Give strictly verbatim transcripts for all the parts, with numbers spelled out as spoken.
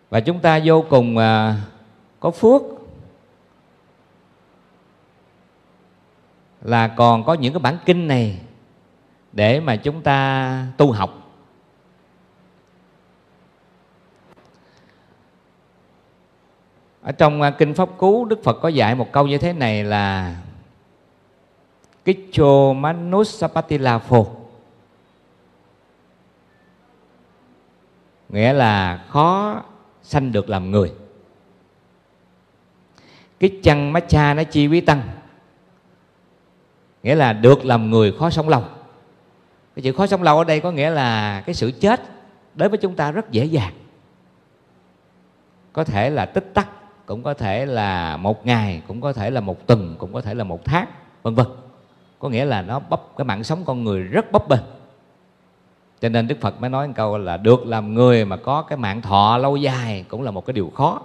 Và chúng ta vô cùng à, có phước là còn có những cái bản kinh này để mà chúng ta tu học. Ở trong kinh Pháp Cú, Đức Phật có dạy một câu như thế này là Kicho Manusapattilapho, nghĩa là khó sanh được làm người. Kichang Macha nó chi quý tăng, nghĩa là được làm người khó sống lâu. Cái chữ khó sống lâu ở đây có nghĩa là cái sự chết đối với chúng ta rất dễ dàng. Có thể là tích tắc, cũng có thể là một ngày, cũng có thể là một tuần, cũng có thể là một tháng, vân vân. Có nghĩa là nó bấp, cái mạng sống con người rất bấp bênh. Cho nên Đức Phật mới nói một câu là được làm người mà có cái mạng thọ lâu dài cũng là một cái điều khó.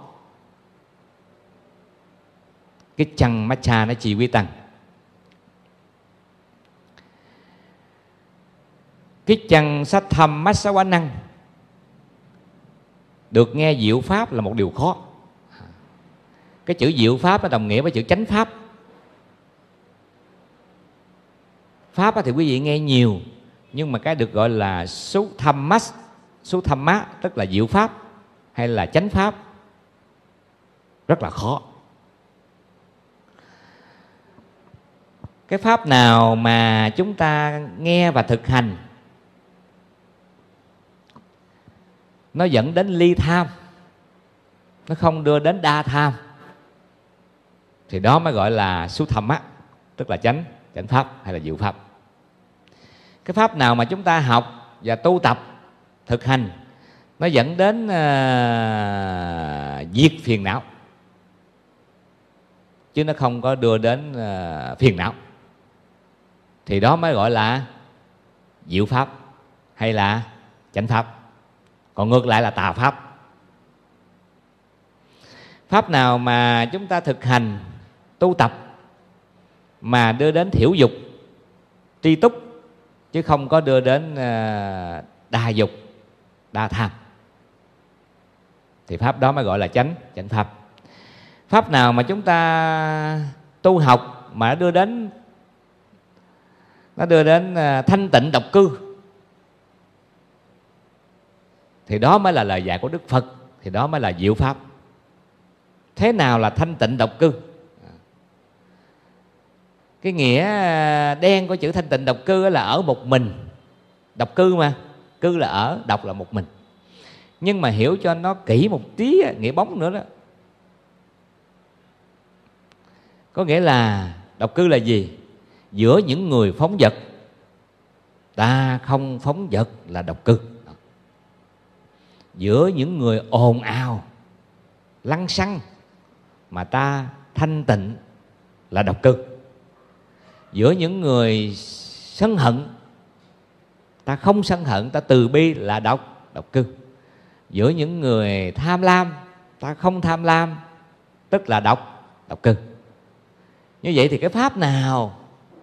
Cái chăng matcha nó chi quý tăng. Cái chăng sát thăm mát xá quá năng, được nghe diệu pháp là một điều khó. Cái chữ diệu pháp nó đồng nghĩa với chữ chánh pháp. Pháp thì quý vị nghe nhiều, nhưng mà cái được gọi là số thăm mắt, số thăm má, tức là diệu pháp hay là chánh pháp, rất là khó. Cái pháp nào mà chúng ta nghe và thực hành nó dẫn đến ly tham, nó không đưa đến đa tham, thì đó mới gọi là số thăm mắt, tức là chánh chánh pháp hay là diệu pháp. Cái pháp nào mà chúng ta học và tu tập thực hành nó dẫn đến uh, diệt phiền não, chứ nó không có đưa đến uh, phiền não, thì đó mới gọi là diệu pháp hay là chánh pháp. Còn ngược lại là tà pháp. Pháp nào mà chúng ta thực hành tu tập mà đưa đến thiểu dục, tri túc, chứ không có đưa đến uh, đa dục, đa tham, thì pháp đó mới gọi là chánh chánh pháp. Pháp nào mà chúng ta tu học mà nó đưa đến nó đưa đến uh, thanh tịnh độc cư, thì đó mới là lời dạy của Đức Phật, thì đó mới là diệu pháp. Thế nào là thanh tịnh độc cư? Cái nghĩa đen của chữ thanh tịnh độc cư là ở một mình. Độc cư mà, cư là ở, độc là một mình. Nhưng mà hiểu cho nó kỹ một tí, nghĩa bóng nữa đó. Có nghĩa là độc cư là gì? Giữa những người phóng dật, ta không phóng dật là độc cư. Giữa những người ồn ào, lăng xăng, mà ta thanh tịnh là độc cư. Giữa những người sân hận, ta không sân hận, ta từ bi là độc độc cư. Giữa những người tham lam, ta không tham lam, tức là độc độc cư. Như vậy thì cái pháp nào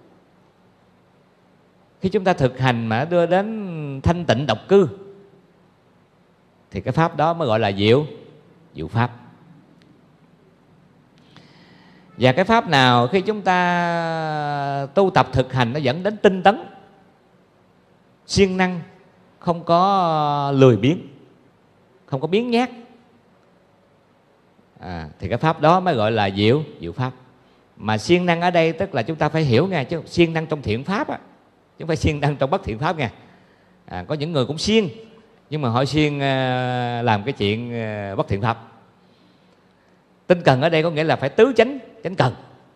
khi chúng ta thực hành mà đưa đến thanh tịnh độc cư, thì cái pháp đó mới gọi là diệu diệu pháp. Và cái pháp nào khi chúng ta tu tập thực hành nó dẫn đến tinh tấn, siêng năng, không có lười biếng, không có biếng nhác, à, thì cái pháp đó mới gọi là diệu diệu pháp. Mà siêng năng ở đây tức là chúng ta phải hiểu nha, chứ siêng năng trong thiện pháp á, chứ không phải siêng năng trong bất thiện pháp nha. À, có những người cũng siêng, nhưng mà họ siêng uh, làm cái chuyện uh, bất thiện pháp. Tinh cần ở đây có nghĩa là phải tứ chánh chánh cần.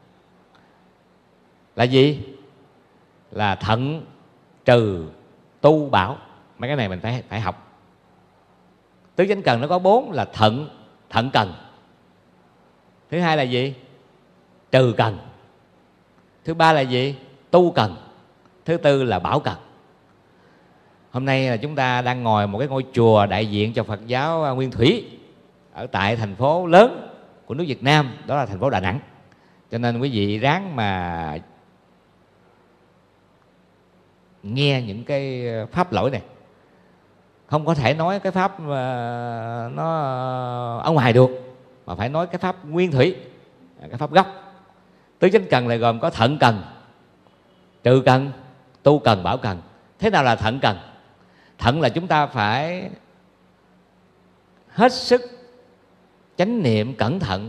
Là gì? Là thận, trừ, tu, bảo. Mấy cái này mình phải phải học. Tứ chánh cần nó có bốn là thận, thận cần. Thứ hai là gì? Trừ cần. Thứ ba là gì? Tu cần. Thứ tư là bảo cần. Hôm nay là chúng ta đang ngồi một cái ngôi chùa đại diện cho Phật giáo Nguyên Thủy ở tại thành phố lớn của nước Việt Nam, đó là thành phố Đà Nẵng. Cho nên quý vị ráng mà nghe những cái pháp lỗi này, không có thể nói cái pháp uh, nó ở ngoài được, mà phải nói cái pháp nguyên thủy, cái pháp gốc. Tứ chánh cần là gồm có thận cần, trừ cần, tu cần, bảo cần. Thế nào là thận cần? Thận là chúng ta phải hết sức chánh niệm cẩn thận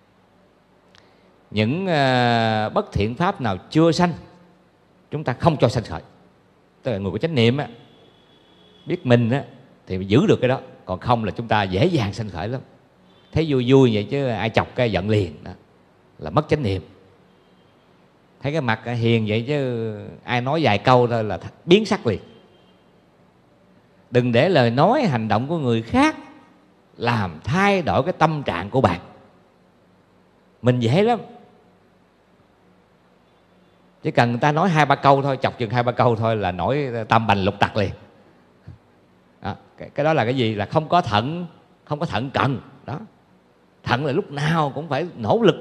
những uh, bất thiện pháp nào chưa sanh, chúng ta không cho sanh khởi. Tức là người có chánh niệm á, biết mình á, thì giữ được cái đó. Còn không là chúng ta dễ dàng sanh khởi lắm. Thấy vui vui vậy chứ ai chọc cái giận liền đó, là mất chánh niệm. Thấy cái mặt hiền vậy chứ ai nói vài câu thôi là biến sắc liền. Đừng để lời nói hành động của người khác làm thay đổi cái tâm trạng của bạn. Mình dễ lắm, chỉ cần người ta nói hai ba câu thôi, chọc chừng hai ba câu thôi là nổi tam bành lục tặc liền. Đó, cái, cái đó là cái gì? Là không có thận, không có thận cần đó. Thận là lúc nào cũng phải nỗ lực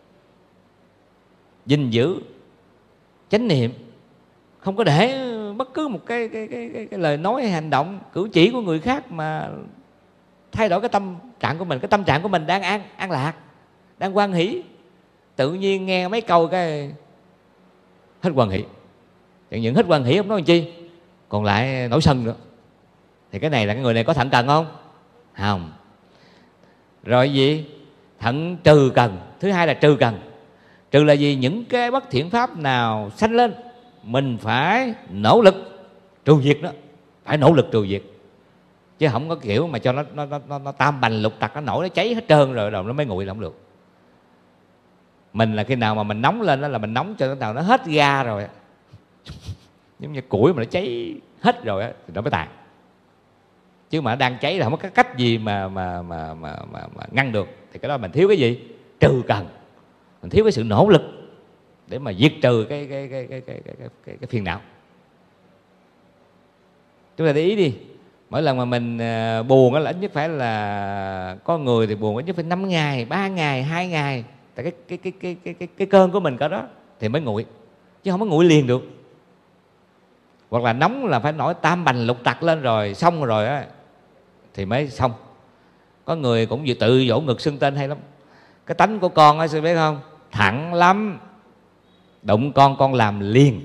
gìn giữ chánh niệm, không có để bất cứ một cái, cái, cái, cái, cái lời nói hay hành động cử chỉ của người khác mà thay đổi cái tâm trạng của mình. Cái tâm trạng của mình đang an, an lạc, đang hoan hỷ, tự nhiên nghe mấy câu cái hết hoan hỷ. Chẳng những hết hoan hỷ không nói làm chi, còn lại nổi sân nữa. Thì cái này là cái người này có thận cần không? Không. Rồi gì? Thận trừ cần. Thứ hai là trừ cần. Trừ là gì? Những cái bất thiện pháp nào sanh lên, mình phải nỗ lực trừ diệt nó, phải nỗ lực trừ diệt, chứ không có kiểu mà cho nó nó nó, nó tam bành lục tặc, nó nổi, nó cháy hết trơn rồi rồi nó mới nguội là không được. Mình là khi nào mà mình nóng lên đó là mình nóng cho nó nào nó hết ga rồi, giống như củi mà nó cháy hết rồi á thì nó mới tàn. Chứ mà nó đang cháy là không có cái cách gì mà mà mà mà, mà, mà ngăn được. Thì cái đó mình thiếu cái gì? Trừ cần. Mình thiếu cái sự nỗ lực để mà diệt trừ cái cái cái cái cái cái, cái, cái phiền não. Chúng ta để ý đi, mỗi lần mà mình buồn á là ít nhất phải là có người thì buồn ít nhất phải năm ngày, ba ngày, hai ngày. Tại cái cái cái cái cái cái cái cơn của mình có đó thì mới nguội, chứ không có nguội liền được. Hoặc là nóng là phải nổi tam bành lục tặc lên rồi xong rồi á thì mới xong. Có người cũng vừa tự vỗ ngực xưng tên hay lắm. Cái tánh của con á, sư biết không? Thẳng lắm. Đụng con, con làm liền.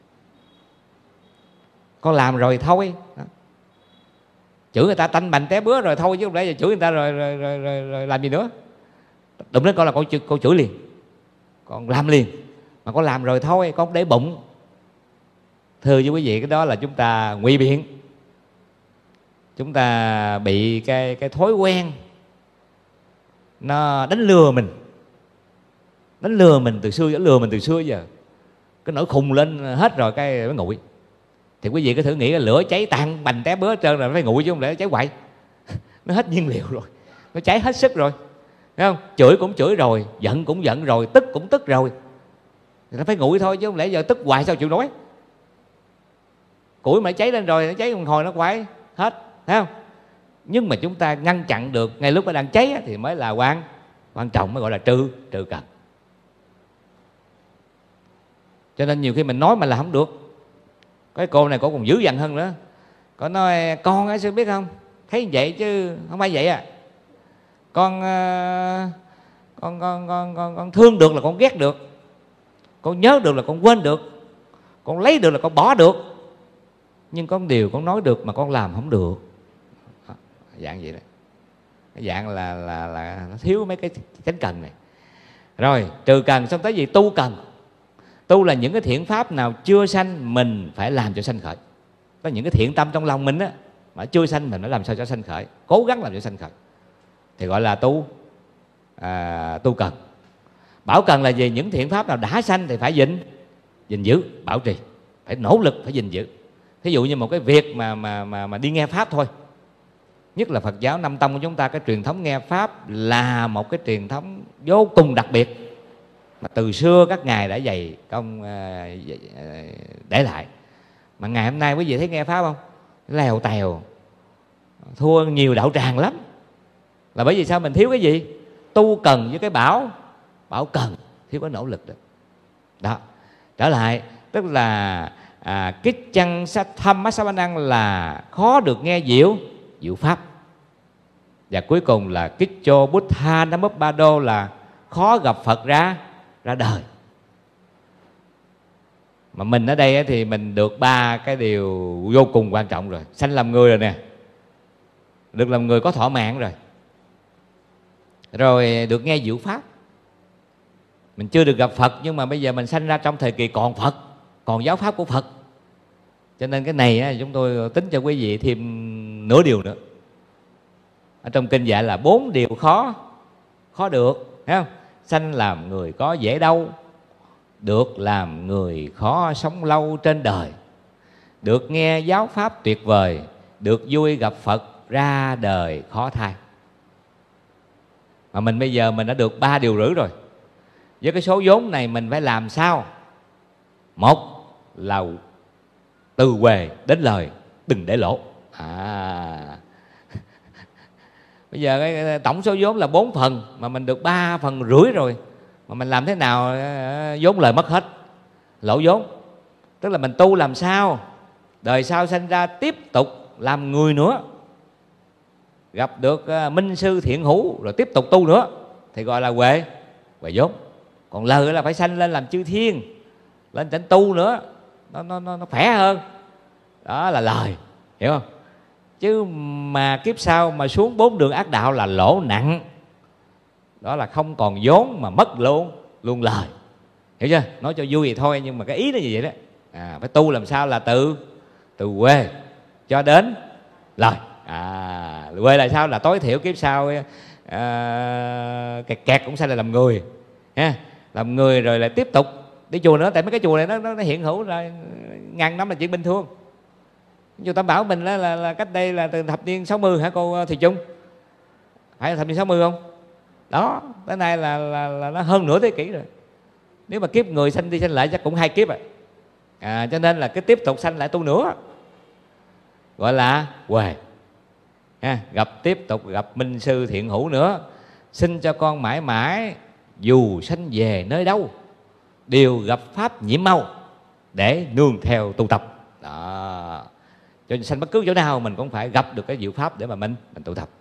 Con làm rồi thôi đó. Chửi người ta tanh bành té bứa rồi thôi, chứ không lẽ giờ chửi người ta rồi, rồi, rồi, rồi, rồi làm gì nữa. Đụng đến con là con, con chửi liền, con làm liền. Mà con làm rồi thôi, con không để bụng. Thưa với quý vị, cái đó là chúng ta ngụy biện. Chúng ta bị cái, cái thói quen nó đánh lừa mình. Đánh lừa mình từ xưa, lừa mình từ xưa giờ. Cái nỗi khùng lên hết rồi cái mới nguội. Thì quý vị cứ thử nghĩ là lửa cháy tan bành té bứa hết trơn rồi nó phải nguội, chứ không lẽ cháy hoài. Nó hết nhiên liệu rồi, nó cháy hết sức rồi, thấy không? Chửi cũng chửi rồi, giận cũng giận rồi, tức cũng tức rồi, thì nó phải nguội thôi, chứ không lẽ giờ tức hoài sao chịu nói. Củi mà cháy lên rồi, nó cháy một hồi nó quay hết, thấy không? Nhưng mà chúng ta ngăn chặn được ngay lúc nó đang cháy thì mới là quan quan trọng, mới gọi là trừ trừ cần. Cho nên nhiều khi mình nói mà là không được. Cái cô này cô còn dữ dằn hơn nữa. Cô nói con ấy, sư biết không, thấy vậy chứ không phải vậy à. Con con con con con, con thương được là con ghét được, con nhớ được là con quên được, con lấy được là con bỏ được, nhưng có điều con nói được mà con làm không được. Dạng vậy đó. Cái dạng là là là nó thiếu mấy cái chánh cần này. Rồi trừ cần xong tới gì? Tu cần. Tu là những cái thiện pháp nào chưa sanh mình phải làm cho sanh khởi. Có những cái thiện tâm trong lòng mình á mà chưa sanh mình phải làm sao cho sanh khởi, cố gắng làm cho sanh khởi, thì gọi là tu à, tu cần. Bảo cần là gì? Những thiện pháp nào đã sanh thì phải gìn gìn giữ, bảo trì, phải nỗ lực, phải gìn giữ. Thí dụ như một cái việc mà mà mà mà đi nghe pháp thôi. Nhất là Phật giáo Nam Tông của chúng ta, cái truyền thống nghe pháp là một cái truyền thống vô cùng đặc biệt mà từ xưa các ngài đã dày công để lại. Mà ngày hôm nay quý vị thấy nghe pháp không? Lèo tèo, thua nhiều đạo tràng lắm. Là bởi vì sao? Mình thiếu cái gì? Tu cần với cái bảo bảo cần, thiếu cái nỗ lực đó. Đó. Trở lại, tức là à, kích chăng sát thâm mắt sát năng là khó được nghe diệu diệu pháp. Và cuối cùng là kích chô bút tha nam ba đô là khó gặp Phật ra ra đời. Mà mình ở đây thì mình được ba cái điều vô cùng quan trọng rồi. Sanh làm người rồi nè, được làm người có thọ mạng rồi, rồi được nghe diệu pháp. Mình chưa được gặp Phật, nhưng mà bây giờ mình sanh ra trong thời kỳ còn Phật, còn giáo pháp của Phật. Cho nên cái này á, chúng tôi tính cho quý vị thêm nửa điều nữa. Ở trong kinh dạy là bốn điều khó khó được, thấy không? Sanh làm người có dễ đâu, được làm người khó sống lâu trên đời, được nghe giáo pháp tuyệt vời, được vui gặp Phật ra đời khó thay. Mà mình bây giờ mình đã được ba điều rưỡi rồi. Với cái số vốn này mình phải làm sao? Một là từ huề đến lời, đừng để lỗ. À bây giờ cái tổng số vốn là bốn phần, mà mình được ba phần rưỡi rồi, mà mình làm thế nào vốn lời mất hết, lỗ vốn. Tức là mình tu làm sao đời sau sanh ra tiếp tục làm người nữa, gặp được minh sư thiện hữu rồi tiếp tục tu nữa, thì gọi là huệ huệ vốn. Còn lời là phải sanh lên làm chư thiên, lên cảnh tu nữa, nó, nó, nó, nó khỏe hơn. Đó là lời, hiểu không? Chứ mà kiếp sau mà xuống bốn đường ác đạo là lỗ nặng. Đó là không còn vốn mà mất luôn luôn lời, hiểu chưa? Nói cho vui vậy thôi, nhưng mà cái ý nó như vậy đó. À, phải tu làm sao là từ từ quê cho đến lời. À, quê là sao? Là tối thiểu kiếp sau à, kẹt kẹt cũng sẽ là làm người ha. Làm người rồi lại tiếp tục đi chùa nữa. Tại mấy cái chùa này nó, nó, nó hiện hữu rồi ngàn năm là chuyện bình thường. Chùa Tam Bảo mình là, là, là cách đây là từ thập niên sáu mươi hả cô Thùy Chung? Phải là thập niên sáu mươi không? Đó, tới nay là, là, là nó hơn nửa thế kỷ rồi. Nếu mà kiếp người sanh đi sanh lại chắc cũng hai kiếp rồi. À, cho nên là cái tiếp tục sanh lại tu nữa, gọi là huề ha. Gặp tiếp tục gặp minh sư thiện hữu nữa. Xin cho con mãi mãi dù sanh về nơi đâu đều gặp pháp nhiễm mau để nương theo tu tập. Đó, cho nên sanh bất cứ chỗ nào mình cũng phải gặp được cái diệu pháp để mà mình mình tu tập.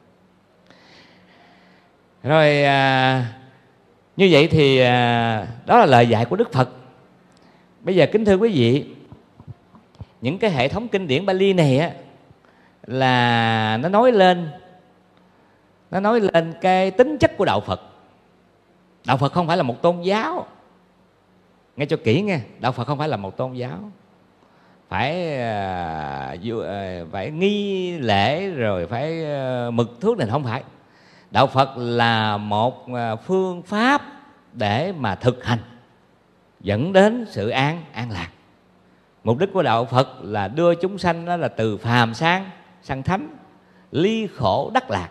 Rồi à, như vậy thì à, đó là lời dạy của Đức Phật. Bây giờ kính thưa quý vị, những cái hệ thống kinh điển Bali này á, là nó nói lên nó nói lên cái tính chất của đạo Phật. Đạo Phật không phải là một tôn giáo, nghe cho kỹ nghe. Đạo Phật không phải là một tôn giáo phải uh, phải nghi lễ rồi phải uh, mực thước này, không phải. Đạo Phật là một uh, phương pháp để mà thực hành dẫn đến sự an an lạc. Mục đích của đạo Phật là đưa chúng sanh đó là từ phàm sang sang thánh, ly khổ đắc lạc.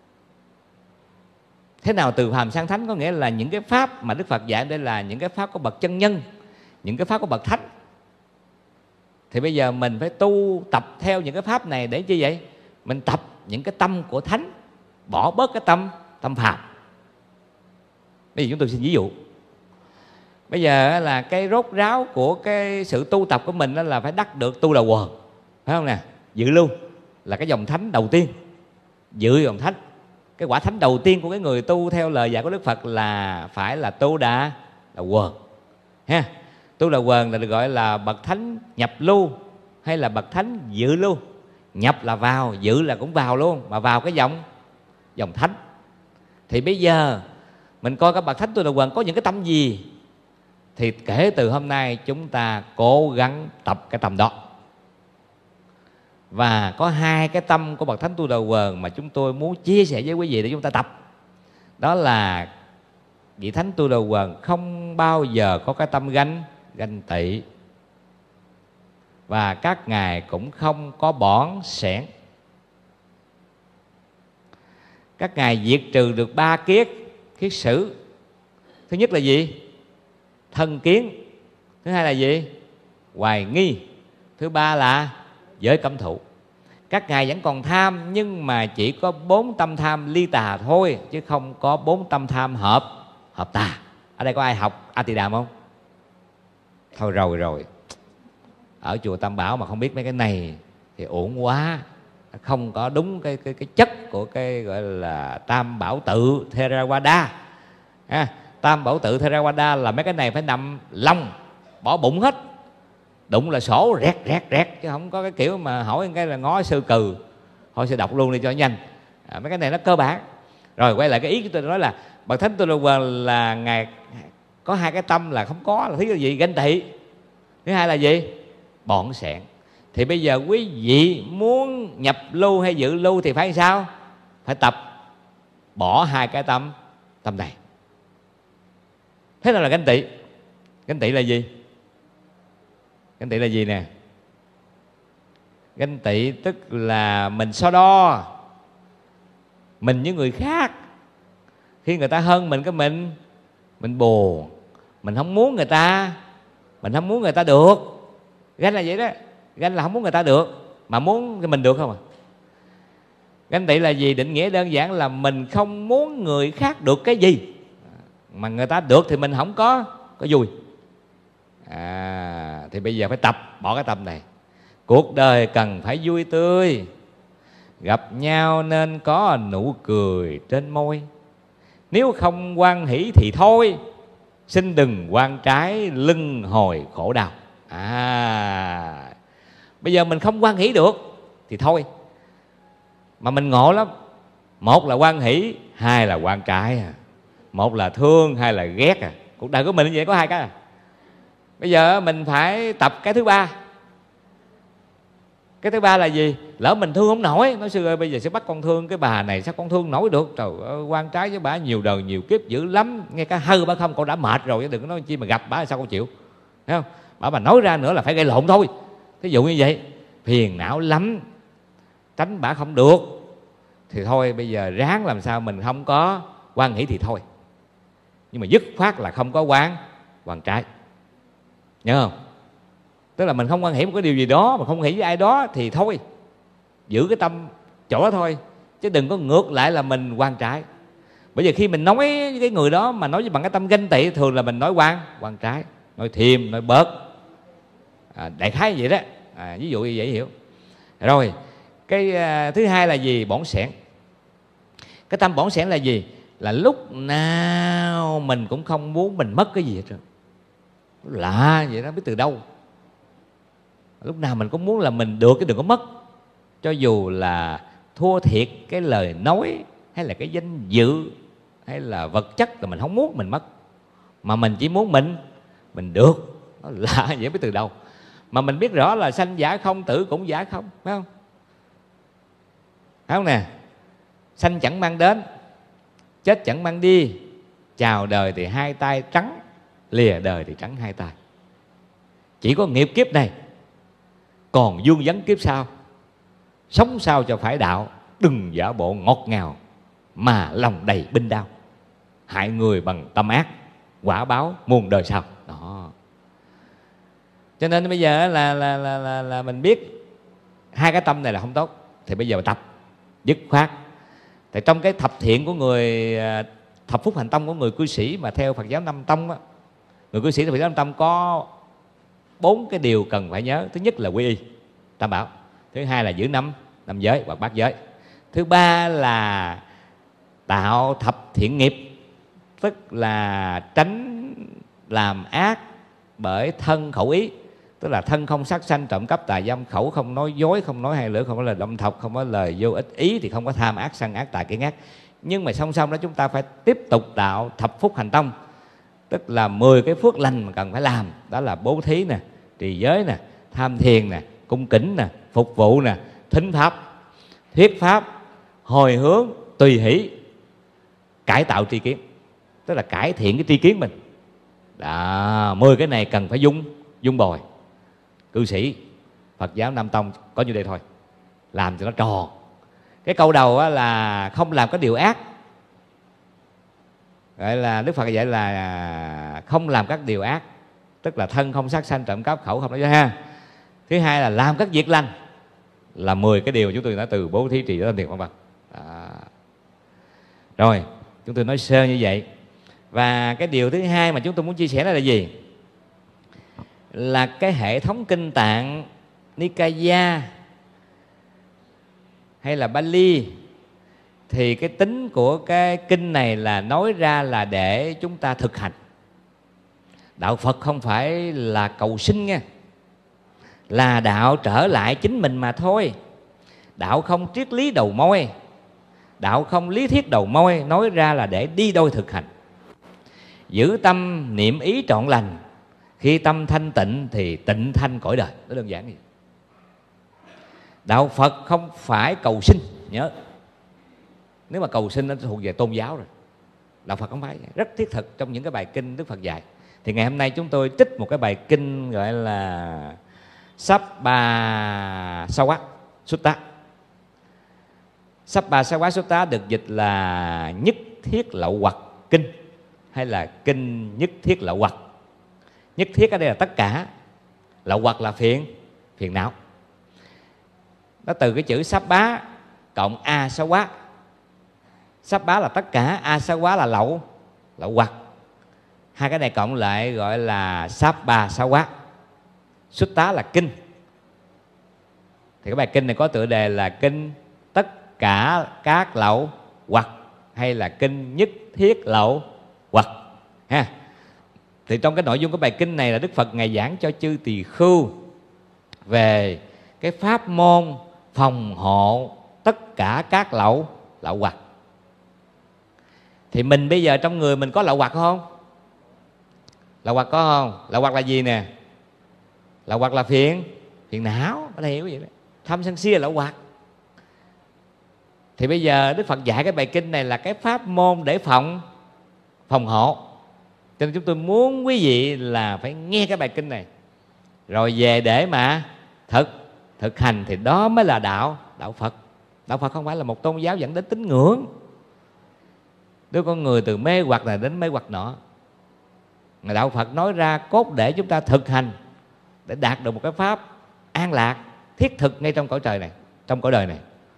Thế nào từ phàm sang thánh? Có nghĩa là những cái pháp mà Đức Phật dạy đây là những cái pháp của bậc chân nhân, những cái pháp của bậc thánh. Thì bây giờ mình phải tu tập theo những cái pháp này để chi vậy? Mình tập những cái tâm của thánh, bỏ bớt cái tâm tâm phàm. Bây giờ chúng tôi xin ví dụ. Bây giờ là cái rốt ráo của cái sự tu tập của mình là phải đắc được tu đà quần, phải không nè? Dự lưu là cái dòng thánh đầu tiên, dự dòng thánh. Cái quả thánh đầu tiên của cái người tu theo lời dạy của Đức Phật là phải là tu đà đà quần ha. Tu đà quần là được gọi là bậc thánh nhập lưu hay là bậc thánh dự lưu. Nhập là vào, dự là cũng vào luôn, mà vào cái dòng dòng thánh. Thì bây giờ mình coi các bậc thánh tu đà quần có những cái tâm gì, thì kể từ hôm nay chúng ta cố gắng tập cái tâm đó. Và có hai cái tâm của bậc thánh tu đà quần mà chúng tôi muốn chia sẻ với quý vị để chúng ta tập. Đó là vị thánh tu đà quần không bao giờ có cái tâm ganh ganh tị, và các ngài cũng không có bỏn sẻn. Các ngài diệt trừ được ba kiết kiết sử. Thứ nhất là gì? Thân kiến. Thứ hai là gì? Hoài nghi. Thứ ba là giới cấm thủ. Các ngài vẫn còn tham, nhưng mà chỉ có bốn tâm tham ly tà thôi, chứ không có bốn tâm tham hợp hợp tà. Ở đây có ai học A Tỳ Đàm không? Thôi rồi rồi ở chùa Tam Bảo mà không biết mấy cái này thì uổng quá, không có đúng cái cái cái chất của cái gọi là Tam Bảo tự Theravada. À, Tam Bảo tự Theravada là mấy cái này phải nằm lòng, bỏ bụng hết, đụng là sổ rẹt rẹt rẹt, chứ không có cái kiểu mà hỏi cái là ngó sư cừ. Thôi sẽ đọc luôn đi cho nhanh. À, mấy cái này nó cơ bản. Rồi quay lại cái ý của tôi nói là Bậc Thánh Tu Lô Quần là ngài có hai cái tâm là không có, là thứ gì? Ganh tị. Thứ hai là gì? Bỏn sẻn. Thì bây giờ quý vị muốn nhập lưu hay dự lưu thì phải sao? Phải tập bỏ hai cái tâm tâm này. Thế nào là ganh tị? Ganh tị là gì? Ganh tị là gì nè? Ganh tị tức là mình so đo mình với người khác. Khi người ta hơn mình, cái mình mình buồn, mình không muốn người ta, mình không muốn người ta được. Ganh là vậy đó. Ganh là không muốn người ta được, mà muốn cho mình được không à. Ganh tị là gì? Định nghĩa đơn giản là mình không muốn người khác được cái gì, mà người ta được thì mình không có có vui. À, thì bây giờ phải tập bỏ cái tâm này. Cuộc đời cần phải vui tươi, gặp nhau nên có nụ cười trên môi. Nếu không hoan hỷ thì thôi, xin đừng quan trái lưng hồi khổ đau. À, bây giờ mình không hoan hỷ được thì thôi. Mà mình ngộ lắm. Một là hoan hỷ, hai là quan trái à. Một là thương, hai là ghét à. Cuộc đời của mình như vậy có hai cái à. Bây giờ mình phải tập cái thứ ba. Cái thứ ba là gì? Lỡ mình thương không nổi, nói sư ơi bây giờ sẽ bắt con thương cái bà này, sao con thương nổi được? Trời ơi, quan trái với bà nhiều đời nhiều kiếp dữ lắm, ngay cả hư bà không con đã mệt rồi, chứ đừng có nói chi mà gặp bà sao con chịu. Thấy không? Bà mà nói ra nữa là phải gây lộn thôi. Thí dụ như vậy, phiền não lắm, tránh bà không được, thì thôi bây giờ ráng làm sao mình không có quan hỷ thì thôi. Nhưng mà dứt khoát là không có quan quan trái. Nhớ không? Tức là mình không quan hỷ một cái điều gì đó, mà không hỷ với ai đó thì thôi, giữ cái tâm chỗ đó thôi, chứ đừng có ngược lại là mình quan trái. Bởi vì khi mình nói với cái người đó mà nói bằng cái tâm ganh tị, thường là mình nói quan quan trái, nói thêm, nói bớt, à, đại khái vậy đó. À, ví dụ như vậy hiểu. Rồi cái à, thứ hai là gì? Bỏn sẻn. Cái tâm bỏn sẻn là gì? Là lúc nào mình cũng không muốn mình mất cái gì hết trơn. Lạ vậy đó, biết từ đâu. Lúc nào mình cũng muốn là mình được cái đừng có mất. Cho dù là thua thiệt cái lời nói, hay là cái danh dự, hay là vật chất, là mình không muốn mình mất, mà mình chỉ muốn mình mình được. Nó lạ vậy biết từ đâu. Mà mình biết rõ là sanh giả không, tử cũng giả không, phải không? Phải không nè? Sanh chẳng mang đến, chết chẳng mang đi. Chào đời thì hai tay trắng, lìa đời thì trắng hai tay. Chỉ có nghiệp kiếp này, còn vương vấn kiếp sau. Sống sao cho phải đạo, đừng giả bộ ngọt ngào, mà lòng đầy binh đao. Hại người bằng tâm ác, quả báo muôn đời sau. Đó. Cho nên bây giờ là, là, là, là, là mình biết hai cái tâm này là không tốt, thì bây giờ tập dứt khoát. Thì trong cái thập thiện của người, thập phúc hành tâm của người cư sĩ mà theo Phật giáo Nam Tông á, người cư sĩ Phật giáo Nam Tông có bốn cái điều cần phải nhớ. Thứ nhất là quy y tam bảo. Thứ hai là giữ năm năm giới hoặc bát giới. Thứ ba là tạo thập thiện nghiệp, tức là tránh làm ác bởi thân khẩu ý. Tức là thân không sát sanh trộm cắp tà dâm, khẩu không nói dối, không nói hai lưỡi, không có lời động thọc, không có lời vô ích, ý thì không có tham ác sân ác tà kiến ác. Nhưng mà song song đó chúng ta phải tiếp tục tạo thập phúc hành tâm, tức là mười cái phước lành mà cần phải làm. Đó là bố thí nè, trì giới nè, tham thiền nè, cung kính nè, phục vụ nè, thính pháp, thuyết pháp, hồi hướng, tùy hỷ, cải tạo tri kiến, tức là cải thiện cái tri kiến mình. Đó, mười cái này cần phải dung dung bồi. Cư sĩ Phật giáo Nam Tông có như đây thôi, làm cho nó tròn. Cái câu đầu là không làm cái điều ác, gọi là Đức Phật dạy là không làm các điều ác, tức là thân không sát sanh trộm cắp, khẩu không nói dối ha. Thứ hai là làm các việc lành, là mười cái điều chúng tôi nói từ bố thí, trì giới, tham thiền, vân vân. Rồi chúng tôi nói sơ như vậy. Và cái điều thứ hai mà chúng tôi muốn chia sẻ là gì? là cái hệ thống kinh tạng Nikaya hay là Bali, thì cái tính của cái kinh này là nói ra là để chúng ta thực hành. Đạo Phật không phải là cầu sinh nha, là đạo trở lại chính mình mà thôi. Đạo không triết lý đầu môi, đạo không lý thuyết đầu môi, nói ra là để đi đôi thực hành. Giữ tâm niệm ý trọn lành, khi tâm thanh tịnh thì tịnh thanh cõi đời. Nó đơn giản như vậy. Đạo Phật không phải cầu sinh, nhớ. Nếu mà cầu sinh nó thuộc về tôn giáo rồi. Đạo Phật không phải. Rất thiết thực trong những cái bài kinh Đức Phật dạy. Thì ngày hôm nay chúng tôi trích một cái bài kinh gọi là Sabba Sawa Sutta. Sabba Sawa Sutta được dịch là nhất thiết lậu hoặc kinh, hay là kinh nhất thiết lậu hoặc. Nhất thiết ở đây là tất cả, lậu hoặc là phiền phiền não. Nó từ cái chữ Sabba cộng Asawa. Sabba là tất cả, Asawa là lậu lậu hoặc. Hai cái này cộng lại gọi là Sabba Sawa. Sutta là kinh. Thì cái bài kinh này có tựa đề là kinh tất cả các lậu hoặc, hay là kinh nhất thiết lậu hoặc ha. Thì trong cái nội dung của bài kinh này là Đức Phật ngài giảng cho chư tỳ khưu về cái pháp môn phòng hộ tất cả các lậu lậu hoặc. Thì mình bây giờ trong người mình có lậu hoặc không? Lậu hoặc có không? Lậu hoặc là gì nè? Lậu hoặc là phiền phiền não, có thể hiểu vậy đó. Tham sân si là lậu hoặc. Thì bây giờ Đức Phật dạy cái bài kinh này là cái pháp môn để phòng phòng hộ. Cho nên chúng tôi muốn quý vị là phải nghe cái bài kinh này rồi về để mà thực thực hành, thì đó mới là đạo đạo Phật. Đạo Phật không phải là một tôn giáo dẫn đến tín ngưỡng, đưa con người từ mê hoặc này đến mê hoặc nọ. Mà đạo Phật nói ra cốt để chúng ta thực hành để đạt được một cái pháp an lạc thiết thực ngay trong cõi trời này, trong cõi đời này,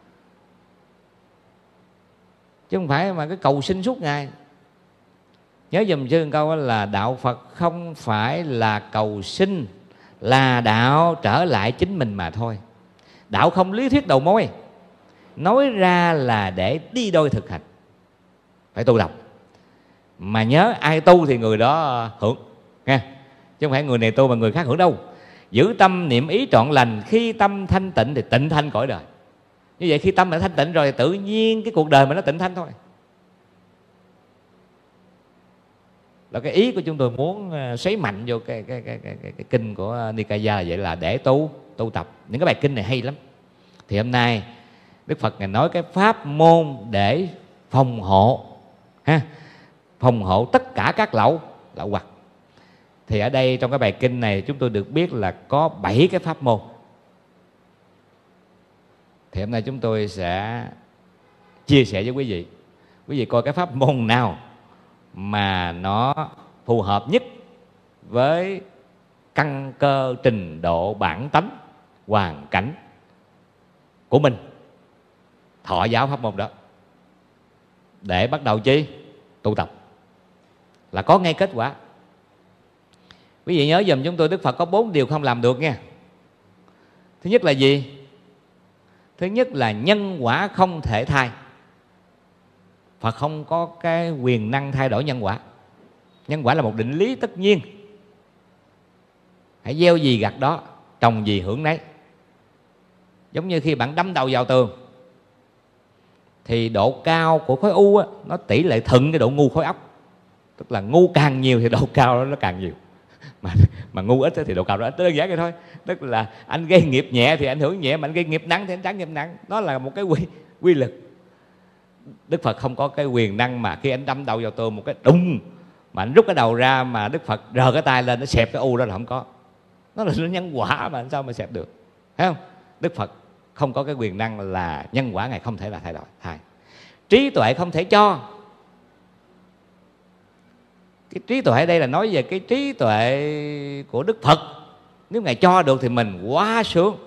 chứ không phải mà cái cầu sinh suốt ngày. Nhớ dùm chứ câu là đạo Phật không phải là cầu sinh, là đạo trở lại chính mình mà thôi. Đạo không lý thuyết đầu mối, nói ra là để đi đôi thực hành. Phải tu tập. Mà nhớ ai tu thì người đó hưởng nha, chứ không phải người này tu mà người khác hưởng đâu. Giữ tâm niệm ý trọn lành, khi tâm thanh tịnh thì tịnh thanh cõi đời. Như vậy khi tâm đã thanh tịnh rồi thì tự nhiên cái cuộc đời mà nó tịnh thanh thôi. Là cái ý của chúng tôi muốn xoáy mạnh vô cái, cái, cái, cái, cái, cái kinh của Nikaya là vậy, là để tu tu tập. Những cái bài kinh này hay lắm. Thì hôm nay Đức Phật ngài nói cái pháp môn để phòng hộ ha, phòng hộ tất cả các lậu lậu hoặc. Thì ở đây trong cái bài kinh này chúng tôi được biết là có bảy cái pháp môn. Thì hôm nay chúng tôi sẽ chia sẻ với quý vị. Quý vị coi cái pháp môn nào mà nó phù hợp nhất với căn cơ, trình độ, bản tánh, hoàn cảnh của mình, thọ giáo pháp môn đó để bắt đầu chi? Tu tập là có ngay kết quả. Quý vị nhớ dùm chúng tôi, Đức Phật có bốn điều không làm được nha. Thứ nhất là gì? Thứ nhất là nhân quả không thể thay. Phật không có cái quyền năng thay đổi nhân quả. Nhân quả là một định lý tất nhiên. Hãy gieo gì gặt đó, trồng gì hưởng nấy. Giống như khi bạn đâm đầu vào tường thì độ cao của khối u á, nó tỷ lệ thuận cái độ ngu khối óc. Tức là ngu càng nhiều thì độ cao đó nó càng nhiều, mà mà ngu ít thì độ cao đó ít. Đơn giản vậy thôi. Tức là anh gây nghiệp nhẹ thì ảnh hưởng nhẹ, mà anh gây nghiệp nặng thì anh trả nghiệp nặng. Nó là một cái quy, quy luật. Đức Phật không có cái quyền năng mà khi anh đâm đầu vào tường một cái đùng mà anh rút cái đầu ra mà Đức Phật rờ cái tay lên nó xẹp cái u đó là không có. Nó là nhân quả mà sao mà xẹp được, thấy không? Đức Phật không có cái quyền năng là nhân quả ngài không thể là thay đổi. Hai, trí tuệ không thể cho. Cái trí tuệ ở đây là nói về cái trí tuệ của Đức Phật. Nếu ngài cho được thì mình quá sướng,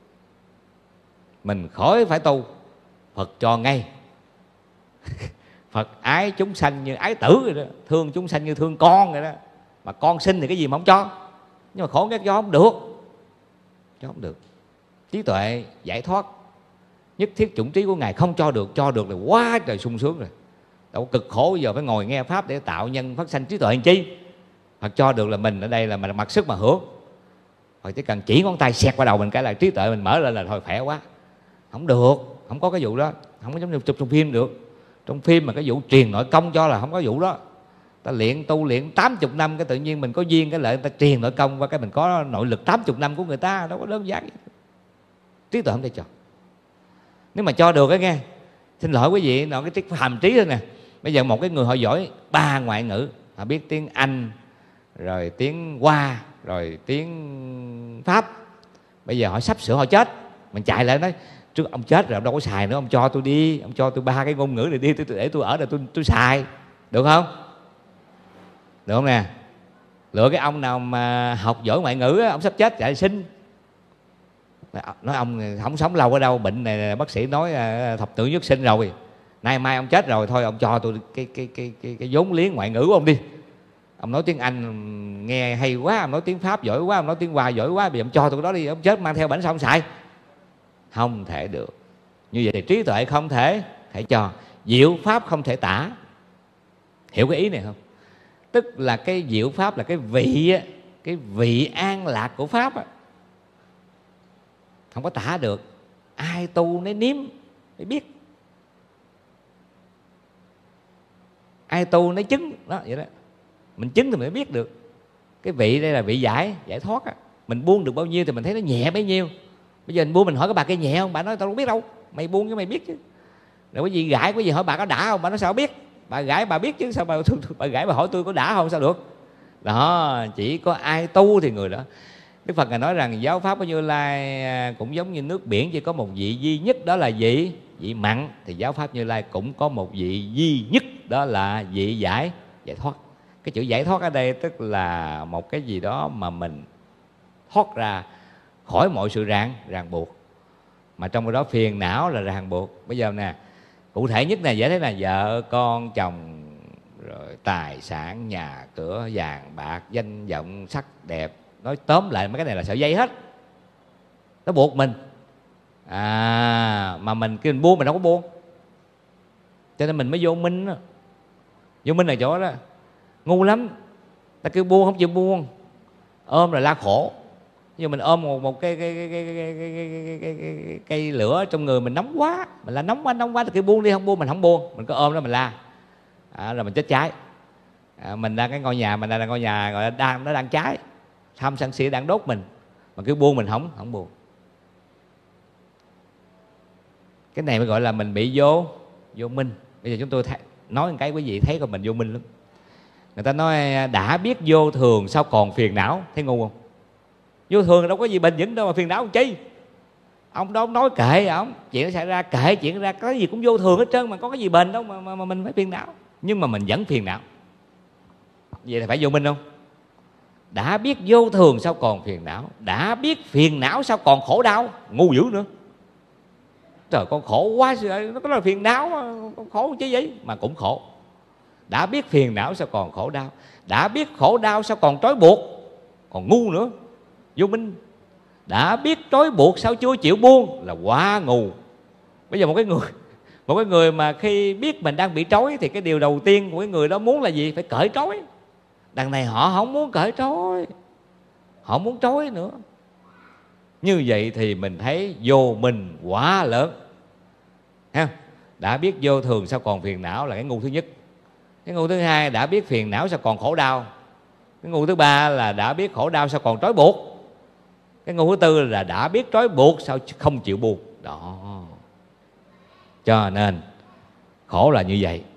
mình khỏi phải tu. Phật cho ngay. Phật ái chúng sanh như ái tử rồi đó, thương chúng sanh như thương con rồi đó. Mà con sinh thì cái gì mà không cho. Nhưng mà khổ cái cho không được, cho không được. Trí tuệ giải thoát nhất thiết chủng trí của Ngài không cho được, cho được là quá trời sung sướng rồi. Đâu có cực khổ giờ phải ngồi nghe pháp để tạo nhân phát sanh trí tuệ làm chi. Phật cho được là mình ở đây là mình mặc sức mà hưởng. Phật chỉ cần chỉ ngón tay xẹt vào đầu mình cái là trí tuệ mình mở lên là thôi khỏe quá. Không được, không có cái vụ đó. Không có giống như chụp trong phim được. Trong phim mà cái vụ truyền nội công cho là không có vụ đó. Ta luyện tu luyện tám mươi năm cái tự nhiên mình có duyên cái lợi người ta truyền nội công qua cái mình có nội lực tám mươi năm của người ta, đâu có đơn giản. Trí tuệ không thể cho. Nếu mà cho được á nghe, xin lỗi quý vị, nó cái trí hàm trí thôi nè. Bây giờ một cái người họ giỏi ba ngoại ngữ, họ biết tiếng Anh, rồi tiếng Hoa, rồi tiếng Pháp. Bây giờ họ sắp sửa họ chết, mình chạy lại nói trước ông chết rồi, ông đâu có xài nữa, ông cho tôi đi, ông cho tôi ba cái ngôn ngữ này đi, tôi để tôi ở đây tôi tôi xài, được không? Được không nè? Lựa cái ông nào mà học giỏi ngoại ngữ, ông sắp chết chạy xin. Nói ông không sống lâu ở đâu, bệnh này bác sĩ nói thập tử nhất sinh rồi, nay mai ông chết rồi, thôi ông cho tôi cái cái cái cái, cái vốn liếng ngoại ngữ của ông đi. Ông nói tiếng Anh nghe hay quá, ông nói tiếng Pháp giỏi quá, ông nói tiếng Hoa giỏi quá, bây giờ ông cho tôi cái đó đi, ông chết mang theo bảnh sao ông xài? Không thể được. Như vậy thì trí tuệ không thể thể cho, diệu pháp không thể tả. Hiểu cái ý này không? Tức là cái diệu pháp là cái vị, cái vị an lạc của pháp á, không có tả được. Ai tu nấy nếm để biết, ai tu nấy chứng đó, vậy đó. Mình chứng thì mình mới biết được. Cái vị đây là vị giải, giải thoát á. Mình buông được bao nhiêu thì mình thấy nó nhẹ bấy nhiêu. Bây giờ mình buông, mình hỏi cái bà kia nhẹ không? Bà nói tao không biết đâu. Mày buông cái mày biết chứ. Rồi cái gì gãi, cái gì hỏi bà có đã không? Bà nói sao biết? Bà gãi bà biết chứ, sao bà, bà gãi bà hỏi tôi có đã không? Sao được? Đó, chỉ có ai tu thì người đó. Đức Phật Ngài nói rằng giáo pháp của Như Lai cũng giống như nước biển, chỉ có một vị duy nhất, đó là vị vị mặn. Thì giáo pháp Như Lai cũng có một vị duy nhất, đó là vị giải, giải thoát. Cái chữ giải thoát ở đây tức là một cái gì đó mà mình thoát ra khỏi mọi sự ràng ràng buộc. Mà trong đó phiền não là ràng buộc. Bây giờ nè, cụ thể nhất này dễ thấy là vợ con chồng, rồi tài sản nhà cửa vàng bạc danh vọng sắc đẹp. Nói tóm lại mấy cái này là sợi dây hết, nó buộc mình. À, mà mình kêu mình buông, mình đâu có buông. Cho nên mình mới vô minh đó. Vô minh là chỗ đó ngu lắm. Ta kêu buông không chịu buông, ôm là la khổ. Nhưng mình ôm một, một cái, cái, cái, cái, cái, cái, cái, cái, cái, cái cây lửa trong người mình nóng quá, mình là nóng quá nóng quá, ta kêu buông đi, không buông mình không buông, mình cứ ôm đó mình la. À, rồi mình chết cháy. À, mình đang cái ngôi nhà mình đang ngôi nhà gọi là đang nó đang cháy, tham sân si đang đốt mình, mà cứ buông mình không không buông. Cái này mới gọi là mình bị vô vô minh. Bây giờ chúng tôi thấy, nói một cái quý vị thấy còn mình vô minh lắm. Người ta nói đã biết vô thường sao còn phiền não, thấy ngu không? Vô thường đâu có gì bền vững đâu mà phiền não làm chi. Ông đó ông nói kệ ông, chuyện nó xảy ra kệ chuyện ra, cái gì cũng vô thường hết trơn, mà có cái gì bền đâu mà, mà, mà mình phải phiền não. Nhưng mà mình vẫn phiền não, vậy thì phải vô minh không? Đã biết vô thường sao còn phiền não, đã biết phiền não sao còn khổ đau, ngu dữ nữa. Trời, con khổ quá, nó có là phiền não, con khổ chứ vậy mà cũng khổ. Đã biết phiền não sao còn khổ đau, đã biết khổ đau sao còn trói buộc, còn ngu nữa, vô minh. Đã biết trói buộc sao chưa chịu buông, là quá ngu. Bây giờ một cái người một cái người mà khi biết mình đang bị trói thì cái điều đầu tiên của cái người đó muốn là gì? Phải cởi trói. Đằng này họ không muốn cởi trói, họ muốn trói nữa. Như vậy thì mình thấy vô minh quá lớn. Ha? Đã biết vô thường sao còn phiền não là cái ngu thứ nhất. Cái ngu thứ hai, đã biết phiền não sao còn khổ đau. Cái ngu thứ ba là đã biết khổ đau sao còn trói buộc. Cái ngu thứ tư là đã biết trói buộc sao không chịu buông. Đó. Cho nên khổ là như vậy.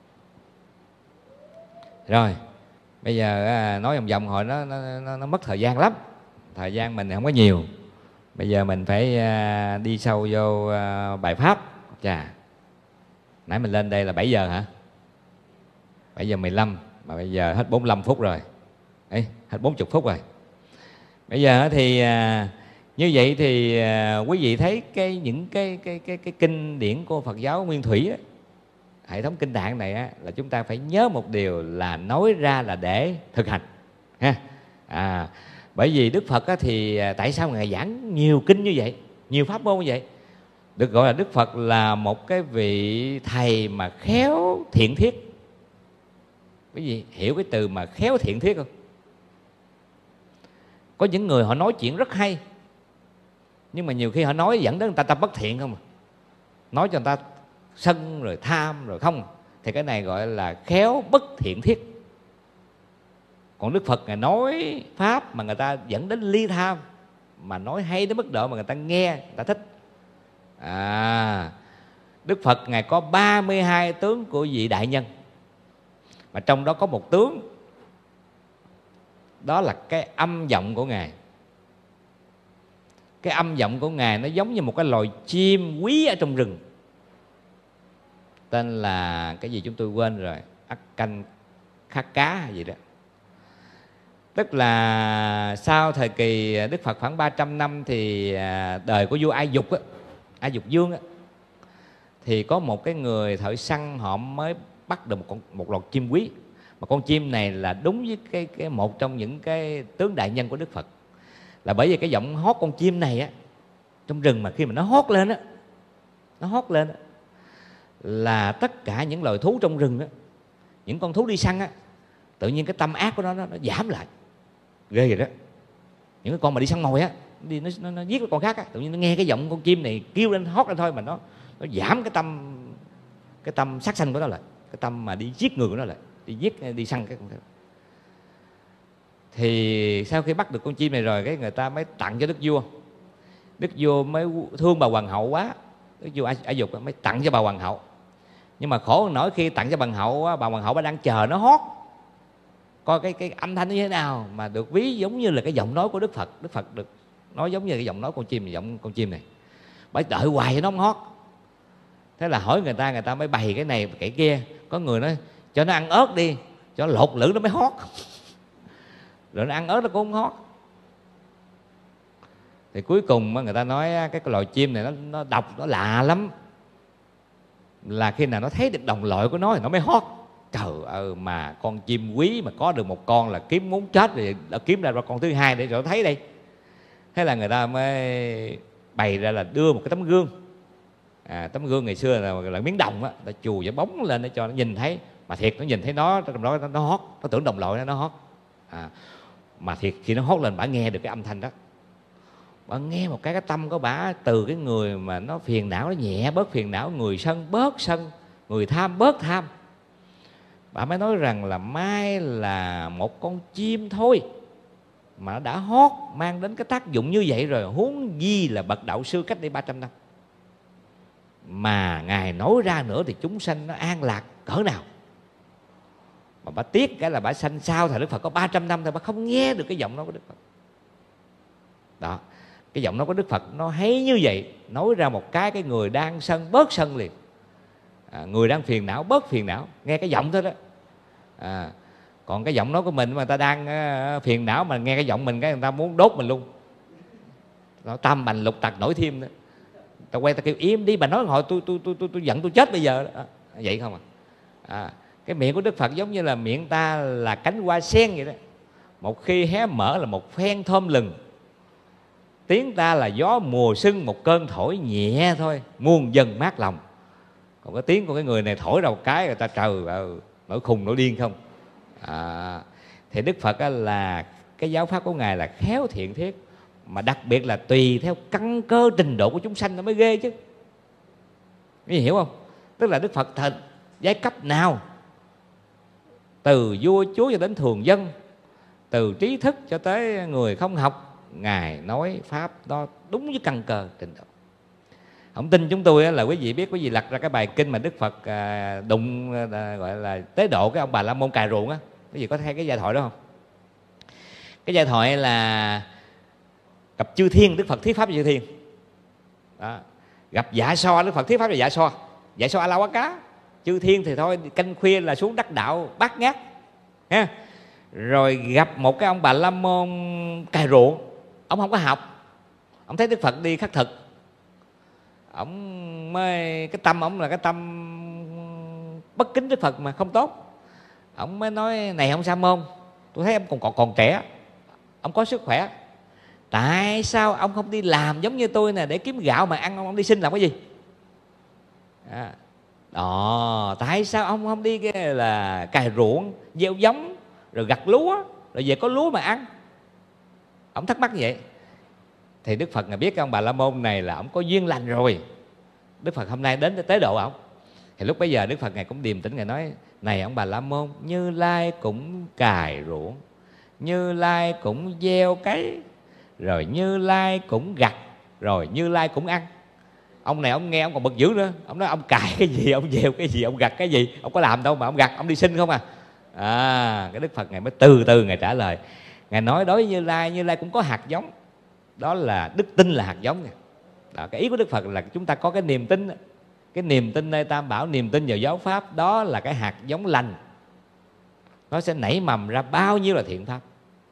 Rồi bây giờ nói vòng vòng hồi nó, nó, nó, nó mất thời gian lắm. Thời gian mình không có nhiều. Bây giờ mình phải đi sâu vô bài pháp. Chà, nãy mình lên đây là bảy giờ hả? bảy giờ mười lăm, mà bây giờ hết bốn mươi lăm phút rồi. Ê, hết bốn mươi phút rồi. Bây giờ thì như vậy thì quý vị thấy cái những cái cái cái cái kinh điển của Phật giáo Nguyên Thủy á, hệ thống kinh tạng này á, là chúng ta phải nhớ một điều là nói ra là để thực hành ha. À, Bởi vì Đức Phật á, thì tại sao Ngài giảng nhiều kinh như vậy, nhiều pháp môn như vậy? Được gọi là Đức Phật là một cái vị thầy mà khéo thiện thiết. Cái gì? Hiểu cái từ mà khéo thiện thiết không? Có những người họ nói chuyện rất hay, nhưng mà nhiều khi họ nói dẫn đến người ta tâm bất thiện không à. Nói cho người ta sân rồi tham rồi không. Thì cái này gọi là khéo bất thiện thiết. Còn Đức Phật Ngài nói pháp mà người ta dẫn đến ly tham, mà nói hay đến mức độ mà người ta nghe, người ta thích. À, Đức Phật Ngài có ba mươi hai tướng của vị đại nhân, mà trong đó có một tướng, đó là cái âm giọng của Ngài. Cái âm giọng của Ngài nó giống như một cái loài chim quý ở trong rừng, tên là cái gì chúng tôi quên rồi, ắt canh khát cá hay gì đó. Tức là sau thời kỳ Đức Phật khoảng ba trăm năm thì đời của vua Ai Dục á, Ai Dục Vương á, thì có một cái người thợ săn họ mới bắt được một con, một loạt chim quý. Mà con chim này là đúng với cái, cái một trong những cái tướng đại nhân của Đức Phật. Là bởi vì cái giọng hót con chim này á, trong rừng mà khi mà nó hót lên á, nó hót lên á, là tất cả những loài thú trong rừng á, những con thú đi săn á, tự nhiên cái tâm ác của nó nó, nó giảm lại. Ghê rồi đó. Những cái con mà đi săn mồi á, đi nó, nó, nó giết cái con khác á, tự nhiên nó nghe cái giọng con chim này kêu lên hót lên thôi mà nó nó giảm cái tâm cái tâm sát sanh của nó lại, cái tâm mà đi giết người của nó lại, đi giết đi săn cái con khác. Thì sau khi bắt được con chim này rồi, cái người ta mới tặng cho đức vua. Đức vua mới thương bà hoàng hậu quá, đức vua Ai Dục mới tặng cho bà hoàng hậu. Nhưng mà khổ nổi khi tặng cho bà hoàng hậu, bà hoàng hậu bà đang chờ nó hót, coi cái cái âm thanh như thế nào mà được ví giống như là cái giọng nói của Đức Phật. Đức Phật được nói giống như cái giọng nói con chim, giọng con chim này. Bà đợi hoài cho nó không hót. Thế là hỏi người ta, người ta mới bày cái này cái kia. Có người nói cho nó ăn ớt đi, cho nó lột lưỡi nó mới hót. Rồi nó ăn ớt nó cũng không hót. Thì cuối cùng người ta nói cái loài chim này nó, nó độc, nó lạ lắm. Là khi nào nó thấy được đồng loại của nó thì nó mới hót. Trời ơi, mà con chim quý mà có được một con là kiếm muốn chết, rồi đã kiếm ra con thứ hai để cho nó thấy đây. Thế là người ta mới bày ra là đưa một cái tấm gương. À, tấm gương ngày xưa là, là miếng đồng á, ta chùi cái bóng lên để cho nó nhìn thấy. Mà thiệt nó nhìn thấy nó, trong đó nó, nó hót, nó tưởng đồng loại nó, nó hót. À, mà thiệt khi nó hót lên bả nghe được cái âm thanh đó. Bả nghe một cái cái tâm của bả từ cái người mà nó phiền não, nó nhẹ bớt phiền não, người sân bớt sân, người tham bớt tham. Bà mới nói rằng là mai là một con chim thôi mà nó đã hót mang đến cái tác dụng như vậy rồi, huống gì là bậc đạo sư cách đây ba trăm năm. Mà Ngài nói ra nữa thì chúng sanh nó an lạc cỡ nào. Mà bà tiếc cái là bà sanh sau thời Đức Phật có ba trăm năm thôi, bà không nghe được cái giọng nói của Đức Phật. Đó, cái giọng nói của Đức Phật nó hay như vậy, nói ra một cái cái người đang sân bớt sân liền. À, người đang phiền não bớt phiền não, nghe cái giọng thôi đó. À, còn cái giọng nói của mình mà người ta đang uh, phiền não mà nghe cái giọng mình cái người ta muốn đốt mình luôn. Nó tam bành lục tặc nổi thêm nữa. Ta quay ta kêu im đi, bà nói hồi tôi tôi tôi tôi tôi giận tôi chết bây giờ. À, vậy không à? À, cái miệng của Đức Phật giống như là miệng ta là cánh hoa sen vậy đó. Một khi hé mở là một phen thơm lừng. Tiếng ta là gió mùa xuân một cơn thổi nhẹ thôi, muôn dân mát lòng. Còn cái tiếng của cái người này thổi ra một cái người ta trời ơi, nổi khùng nổi điên không. À, thì Đức Phật là cái giáo pháp của Ngài là khéo thiện thiết, mà đặc biệt là tùy theo căn cơ trình độ của chúng sanh nó mới ghê chứ. Quý vị hiểu không? Tức là Đức Phật thật giai cấp nào, từ vua chúa cho đến thường dân, từ trí thức cho tới người không học, Ngài nói pháp đó đúng với căn cơ trình độ. Không tin chúng tôi là quý vị biết, quý vị lật ra cái bài kinh mà Đức Phật đụng gọi là tế độ cái ông Bà La Môn cài ruộng á. Quý vị có thấy cái giai thoại đó không? Cái giai thoại là gặp chư thiên, Đức Phật thuyết pháp cho chư thiên đó. Gặp Dạ So, Đức Phật thuyết pháp cho Dạ So. Dạ So A La Quá Cá. Chư thiên thì thôi canh khuya là xuống đắc đạo bát ngát ha. Rồi gặp một cái ông Bà La Môn cài ruộng. Ông không có học, ông thấy Đức Phật đi khắc thực, ông mới cái tâm ông là cái tâm bất kính Đức Phật mà không tốt. Ông mới nói này ông Sa Môn, tôi thấy ông còn còn, còn trẻ, ông có sức khỏe. Tại sao ông không đi làm giống như tôi nè để kiếm gạo mà ăn, ông đi xin làm cái gì? À, đó, tại sao ông không đi cái là cày ruộng, gieo giống, rồi gặt lúa, rồi về có lúa mà ăn? Ông thắc mắc như vậy. Thì Đức Phật Ngài biết cái ông Bà La Môn này là ông có duyên lành rồi. Đức Phật hôm nay đến để tế độ ông. Thì lúc bấy giờ Đức Phật Ngài cũng điềm tĩnh, Ngài nói: này ông Bà La Môn, Như Lai cũng cày ruộng, Như Lai cũng gieo cấy, rồi Như Lai cũng gặt, rồi Như Lai cũng ăn. Ông này ông nghe ông còn bực dữ nữa. Ông nói ông cài cái gì, ông gieo cái gì, ông gặt cái gì? Ông có làm đâu mà ông gặt, ông đi xin không à. À, cái Đức Phật Ngài mới từ từ Ngài trả lời. Ngài nói đối với Như Lai, Như Lai cũng có hạt giống. Đó là đức tin là hạt giống. Đó, cái ý của Đức Phật là chúng ta có cái niềm tin. Cái niềm tin nơi Tam Bảo, niềm tin vào giáo pháp, đó là cái hạt giống lành. Nó sẽ nảy mầm ra bao nhiêu là thiện pháp.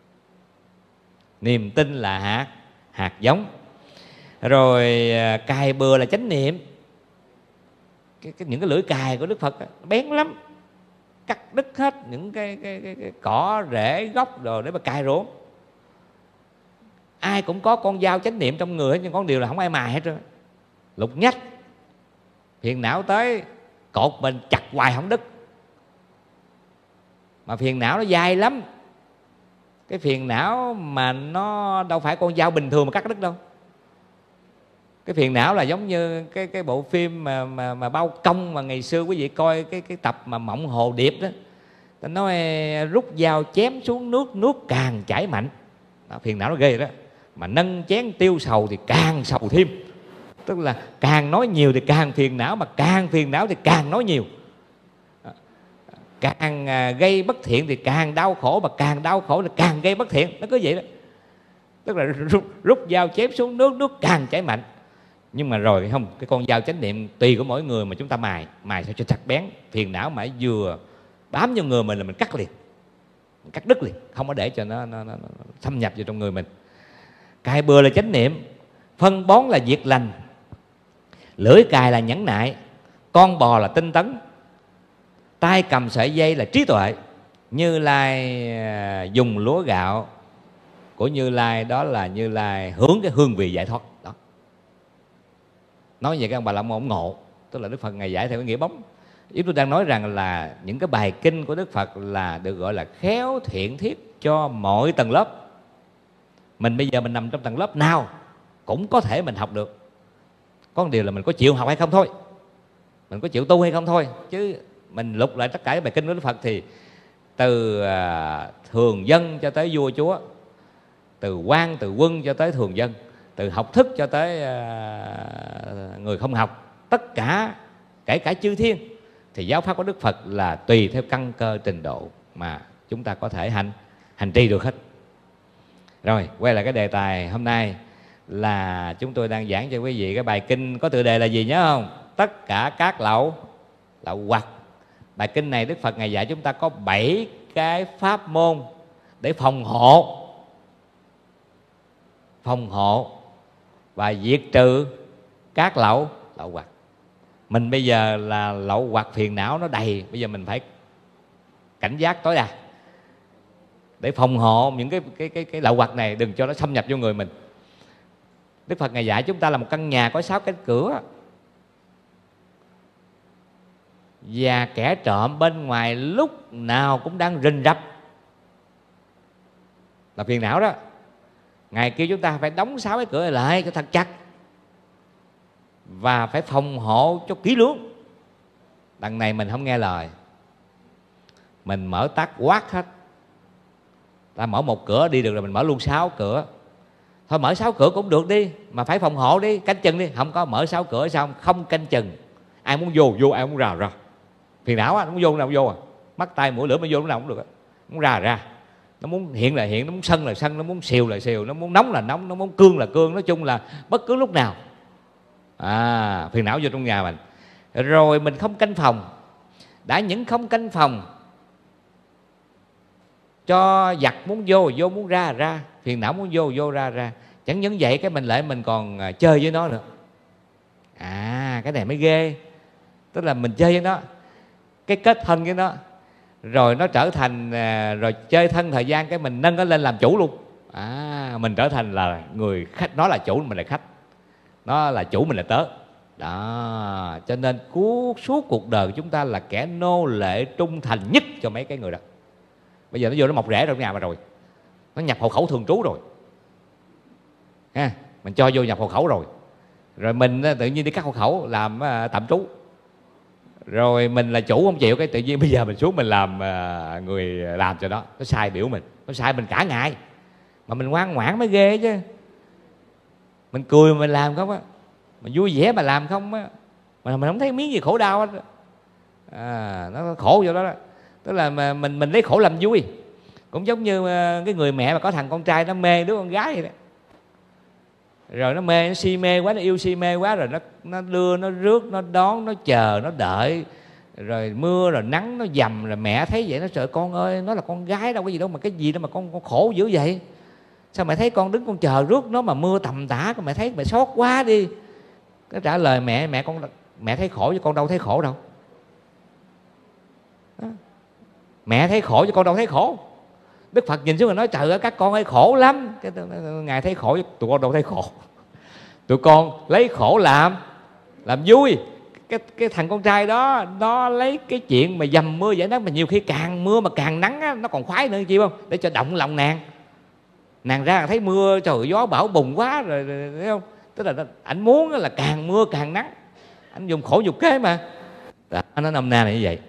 Niềm tin là hạt, hạt giống. Rồi cài bừa là chánh niệm. cái, cái, Những cái lưỡi cài của Đức Phật đó, bén lắm, cắt đứt hết những cái, cái, cái, cái cỏ rễ gốc rồi để mà cài ruộng. Ai cũng có con dao chánh niệm trong người, nhưng có điều là không ai mài hết trơn. Lục nhách, phiền não tới cột mình chặt hoài không đứt. Mà phiền não nó dai lắm. Cái phiền não mà nó đâu phải con dao bình thường mà cắt đứt đâu. Cái phiền não là giống như cái cái bộ phim mà mà mà Bao Công mà ngày xưa quý vị coi cái cái tập mà Mộng Hồ Điệp đó. Ta nói rút dao chém xuống nước, nước càng chảy mạnh. Đó, phiền não nó ghê đó. Mà nâng chén tiêu sầu thì càng sầu thêm. Tức là càng nói nhiều thì càng phiền não, mà càng phiền não thì càng nói nhiều. Càng gây bất thiện thì càng đau khổ, mà càng đau khổ thì càng gây bất thiện. Nó cứ vậy đó. Tức là rút, rút dao chém xuống nước, nước càng chảy mạnh. Nhưng mà rồi không, cái con dao chánh niệm tùy của mỗi người mà chúng ta mài, mài sao cho chặt bén. Phiền não mà vừa bám vào người mình là mình cắt liền, mình cắt đứt liền, không có để cho nó, nó, nó, nó xâm nhập vào trong người mình. Cài bừa là chánh niệm, phân bón là việc lành, lưỡi cài là nhẫn nại, con bò là tinh tấn, tay cầm sợi dây là trí tuệ. Như Lai dùng lúa gạo của Như Lai, đó là Như Lai hướng cái hương vị giải thoát đó. Nói vậy các ông Bà La Môn ông ngộ. Tức là Đức Phật Ngài giải theo cái nghĩa bóng. Ý tôi đang nói rằng là những cái bài kinh của Đức Phật là được gọi là khéo thiện thiết cho mọi tầng lớp. Mình bây giờ mình nằm trong tầng lớp nào cũng có thể mình học được. Có một điều là mình có chịu học hay không thôi, mình có chịu tu hay không thôi. Chứ mình lục lại tất cả các bài kinh của Đức Phật thì từ à, thường dân cho tới vua chúa, từ quan từ quân cho tới thường dân, từ học thức cho tới à, người không học, tất cả kể cả chư thiên, thì giáo pháp của Đức Phật là tùy theo căn cơ trình độ mà chúng ta có thể hành hành trì được hết. Rồi quay lại cái đề tài hôm nay là chúng tôi đang giảng cho quý vị cái bài kinh có tựa đề là gì nhớ không? Tất cả các lậu lậu hoặc. Bài kinh này Đức Phật Ngài dạy chúng ta có bảy cái pháp môn để phòng hộ phòng hộ và diệt trừ các lậu lậu hoặc. Mình bây giờ là lậu hoặc phiền não nó đầy, bây giờ mình phải cảnh giác tối đa để phòng hộ những cái cái cái cái lậu hoặc này đừng cho nó xâm nhập vô người mình. Đức Phật Ngài dạy chúng ta là một căn nhà có sáu cánh cửa, và kẻ trộm bên ngoài lúc nào cũng đang rình rập, là phiền não đó. Ngài kêu chúng ta phải đóng sáu cái cửa lại cho thật chặt và phải phòng hộ cho kỹ lưỡng. Đằng này mình không nghe lời, mình mở tắt quát hết. Ta mở một cửa đi được rồi mình mở luôn sáu cửa. Thôi mở sáu cửa cũng được đi, mà phải phòng hộ đi, canh chừng đi. Không có mở sáu cửa xong không canh chừng, ai muốn vô vô, ai muốn ra ra. Phiền não á, nó muốn vô nào vô à, mắt tay mũi lưỡi mà vô lúc nào cũng được á. Muốn ra là ra, nó muốn hiện là hiện, nó muốn sân là sân, nó muốn xìu là xìu, nó muốn nóng là nóng, nó muốn cương là cương. Nói chung là bất cứ lúc nào à, phiền não vô trong nhà mình. Rồi mình không canh phòng. Đã những không canh phòng cho giặc muốn vô vô, muốn ra ra, phiền não muốn vô vô ra ra. Chẳng những vậy cái mình lại mình còn chơi với nó nữa. À, cái này mới ghê. Tức là mình chơi với nó, cái kết thân với nó, rồi nó trở thành rồi chơi thân thời gian cái mình nâng nó lên làm chủ luôn. À, mình trở thành là người khách, nó là chủ, mình là khách, nó là chủ, mình là tớ. Đó, cho nên suốt suốt cuộc đời của chúng ta là kẻ nô lệ trung thành nhất cho mấy cái người đó. Bây giờ nó vô nó mọc rễ trong nhà mà rồi, nó nhập hộ khẩu thường trú rồi ha, mình cho vô nhập hộ khẩu rồi, rồi mình tự nhiên đi cắt hộ khẩu làm uh, tạm trú, rồi mình là chủ không chịu, cái tự nhiên bây giờ mình xuống mình làm uh, người làm cho nó, nó sai biểu mình, nó sai mình cả ngày, mà mình ngoan ngoãn mới ghê chứ. Mình cười mà mình làm không á, mình vui vẻ mà làm không á, mà mình không thấy miếng gì khổ đau hết. À, nó khổ vô đó, đó. Tức là mà mình mình lấy khổ làm vui. Cũng giống như cái người mẹ mà có thằng con trai nó mê đứa con gái vậy đó, rồi nó mê, nó si mê quá, nó yêu si mê quá, rồi nó nó đưa, nó rước, nó đón, nó chờ, nó đợi, rồi mưa rồi nắng nó dầm, rồi mẹ thấy vậy nó sợ con ơi, nó là con gái đâu có gì đâu mà cái gì đâu mà con, con khổ dữ vậy. Sao mẹ thấy con đứng con chờ rước nó mà mưa tầm tã, mẹ thấy mẹ xót quá đi. Nó trả lời mẹ, mẹ con mẹ thấy khổ chứ con đâu thấy khổ đâu. Đó. Mẹ thấy khổ chứ con đâu thấy khổ. Đức Phật nhìn xuống và nói trời ơi các con ơi khổ lắm. Cái, Ngài thấy khổ chứ tụi con đâu thấy khổ. Tụi con lấy khổ làm làm vui. Cái, cái thằng con trai đó nó lấy cái chuyện mà dầm mưa giải nắng, mà nhiều khi càng mưa mà càng nắng á, nó còn khoái nữa chi không, để cho động lòng nàng. Nàng ra thấy mưa trời gió bão bùng quá rồi, rồi thấy không, tức là ảnh muốn là càng mưa càng nắng, anh dùng khổ dục kế mà. Đó, nó nôm na là như vậy.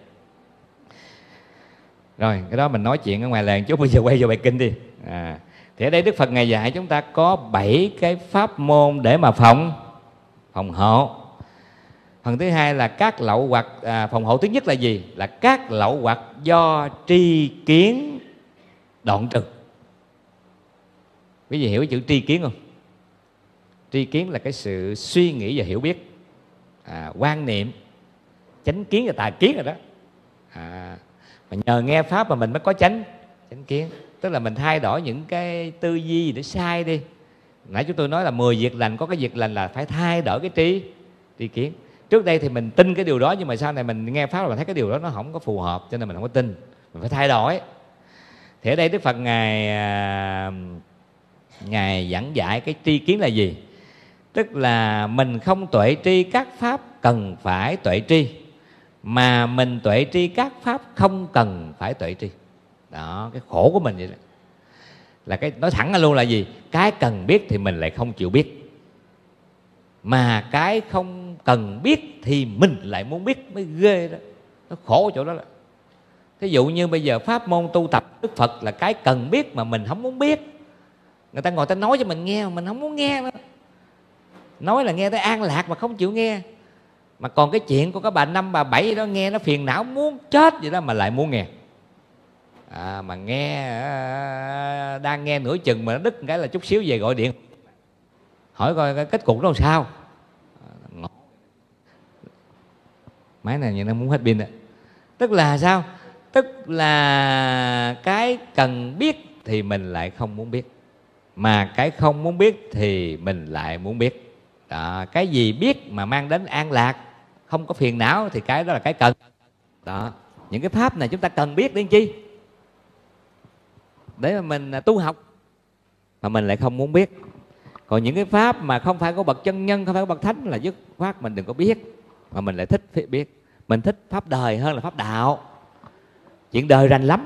Rồi cái đó mình nói chuyện ở ngoài làng chút, bây giờ quay vô bài kinh đi. À, thì ở đây Đức Phật Ngài dạy chúng ta có bảy cái pháp môn để mà phòng phòng hộ. Phần thứ hai là các lậu hoặc, à, phòng hộ thứ nhất là gì? Là các lậu hoặc do tri kiến đoạn trừ. Quý vị hiểu chữ tri kiến không? Tri kiến là cái sự suy nghĩ và hiểu biết, à, quan niệm, chánh kiến và tà kiến rồi đó. À, mà nhờ nghe pháp mà mình mới có chánh chánh kiến, tức là mình thay đổi những cái tư duy gì để sai đi. Nãy chúng tôi nói là mười việc lành, có cái việc lành là phải thay đổi cái tri tri kiến. Trước đây thì mình tin cái điều đó, nhưng mà sau này mình nghe pháp là mình thấy cái điều đó nó không có phù hợp, cho nên mình không có tin, mình phải thay đổi. Thì ở đây Đức Phật Ngài Ngài giảng dạy cái tri kiến là gì? Tức là mình không tuệ tri các pháp cần phải tuệ tri, mà mình tuệ tri các pháp không cần phải tuệ tri. Đó, cái khổ của mình vậy đó. Là cái nói thẳng ra luôn là gì? Cái cần biết thì mình lại không chịu biết, mà cái không cần biết thì mình lại muốn biết, mới ghê đó. Nó khổ chỗ đó. Là thí dụ như bây giờ pháp môn tu tập Đức Phật là cái cần biết mà mình không muốn biết. Người ta ngồi ta nói cho mình nghe mà mình không muốn nghe nữa. Nói là nghe tới an lạc mà không chịu nghe. Mà còn cái chuyện của các bà năm bà bảy đó nghe nó phiền não muốn chết vậy đó mà lại muốn nghe. À, mà nghe đang nghe nửa chừng mà nó đứt cái là chút xíu về gọi điện hỏi coi cái kết cục nó làm sao. Máy này như nó muốn hết pin rồi. Tức là sao? Tức là cái cần biết thì mình lại không muốn biết, mà cái không muốn biết thì mình lại muốn biết. Đó, cái gì biết mà mang đến an lạc, không có phiền não thì cái đó là cái cần. Đó, những cái pháp này chúng ta cần biết để chi? Để mà mình tu học, mà mình lại không muốn biết. Còn những cái pháp mà không phải của bậc chân nhân, không phải của bậc thánh là dứt khoát mình đừng có biết, mà mình lại thích biết. Mình thích pháp đời hơn là pháp đạo. Chuyện đời rành lắm.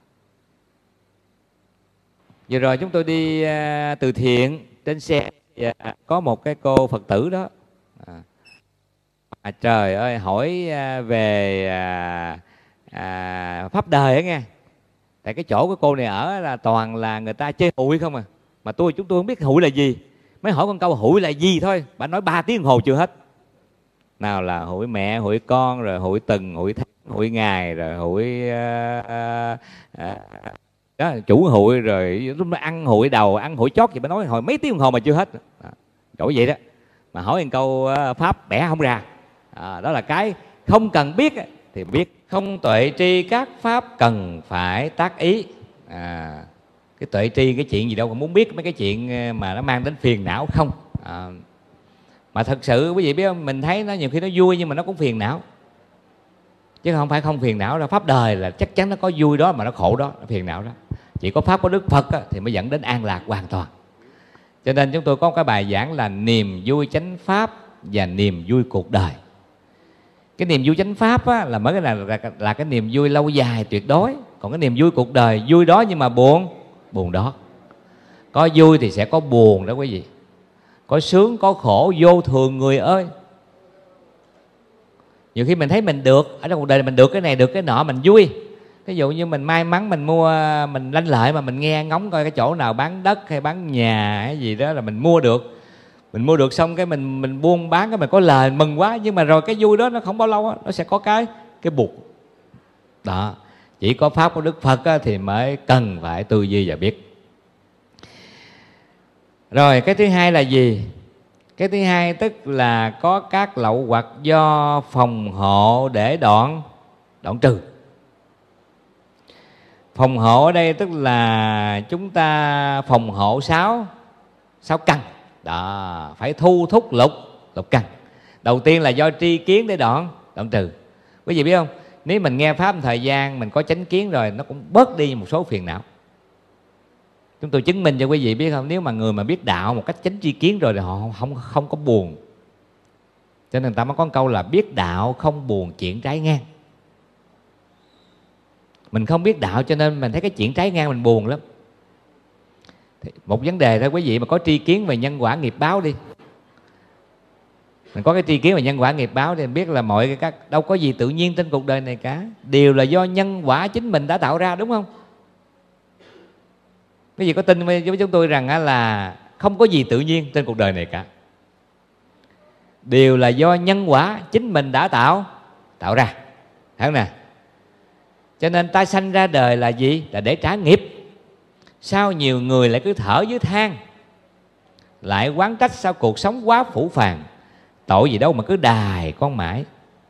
Vừa rồi chúng tôi đi uh, từ thiện trên xe, uh, có một cái cô Phật tử đó, à, à, trời ơi hỏi uh, về uh, uh, pháp đời á nghe. Tại cái chỗ của cô này ở là toàn là người ta chơi hụi không à, mà tôi chúng tôi không biết hụi là gì. Mới hỏi con câu hụi là gì thôi, bà nói ba tiếng đồng hồ chưa hết. Nào là hụi mẹ, hụi con, rồi hụi tuần, hụi tháng, hụi ngày, rồi hụi uh, uh, uh, đó, chủ hụi, rồi lúc đó ăn hụi đầu, ăn hụi chót gì bà nói hồi mấy tiếng đồng hồ mà chưa hết. Đó, chỗ vậy đó. Mà hỏi một câu uh, pháp bẻ không ra. À, đó là cái không cần biết thì biết. Không tuệ tri các pháp cần phải tác ý. À, cái tuệ tri cái chuyện gì đâu, còn muốn biết mấy cái chuyện mà nó mang đến phiền não không. À, mà thật sự quý vị biết không, mình thấy nó nhiều khi nó vui nhưng mà nó cũng phiền não, chứ không phải không phiền não đâu. Pháp đời là chắc chắn nó có vui đó mà nó khổ đó, nó phiền não đó. Chỉ có pháp của Đức Phật á, thì mới dẫn đến an lạc hoàn toàn. Cho nên chúng tôi có cái bài giảng là niềm vui chánh pháp và niềm vui cuộc đời. Cái niềm vui chánh pháp á, là mới là, là, là cái niềm vui lâu dài tuyệt đối. Còn cái niềm vui cuộc đời, vui đó nhưng mà buồn, buồn đó. Có vui thì sẽ có buồn đó quý vị. Có sướng, có khổ, vô thường người ơi. Nhiều khi mình thấy mình được, ở trong cuộc đời mình được cái này, được cái nọ, mình vui. Ví dụ như mình may mắn mình mua, mình lanh lợi mà mình nghe ngóng coi cái chỗ nào bán đất hay bán nhà hay gì đó là mình mua được. Mình mua được xong cái mình mình buôn bán cái mình có lời mừng quá. Nhưng mà rồi cái vui đó nó không bao lâu đó, nó sẽ có cái cái buộc. Đó, chỉ có pháp của Đức Phật á, thì mới cần phải tư duy và biết. Rồi cái thứ hai là gì? Cái thứ hai tức là có các lậu hoặc do phòng hộ để đoạn đoạn trừ. Phòng hộ ở đây tức là chúng ta phòng hộ sáu sáu căn. Đó, phải thu thúc lục lục căn. Đầu tiên là do tri kiến để đoạn đoạn trừ. Quý vị biết không? Nếu mình nghe pháp một thời gian, mình có chánh kiến rồi, nó cũng bớt đi một số phiền não. Chúng tôi chứng minh cho quý vị biết không? Nếu mà người mà biết đạo một cách chánh tri kiến rồi thì họ không không có buồn. Cho nên người ta mới có câu là biết đạo không buồn chuyện trái ngang. Mình không biết đạo cho nên mình thấy cái chuyện trái ngang mình buồn lắm. Một vấn đề thôi quý vị, mà có tri kiến về nhân quả nghiệp báo đi. Mình có cái tri kiến về nhân quả nghiệp báo thì mình biết là mọi cái các đâu có gì tự nhiên trên cuộc đời này cả. Đều là do nhân quả chính mình đã tạo ra, đúng không? Quý vị có tin với chúng tôi rằng là không có gì tự nhiên trên cuộc đời này cả. Đều là do nhân quả chính mình đã tạo tạo ra. Thấy không nè? Cho nên ta sanh ra đời là gì? Là để trả nghiệp. Sao nhiều người lại cứ thở dưới than, lại oán trách sao cuộc sống quá phủ phàng. Tội gì đâu mà cứ đài con mãi.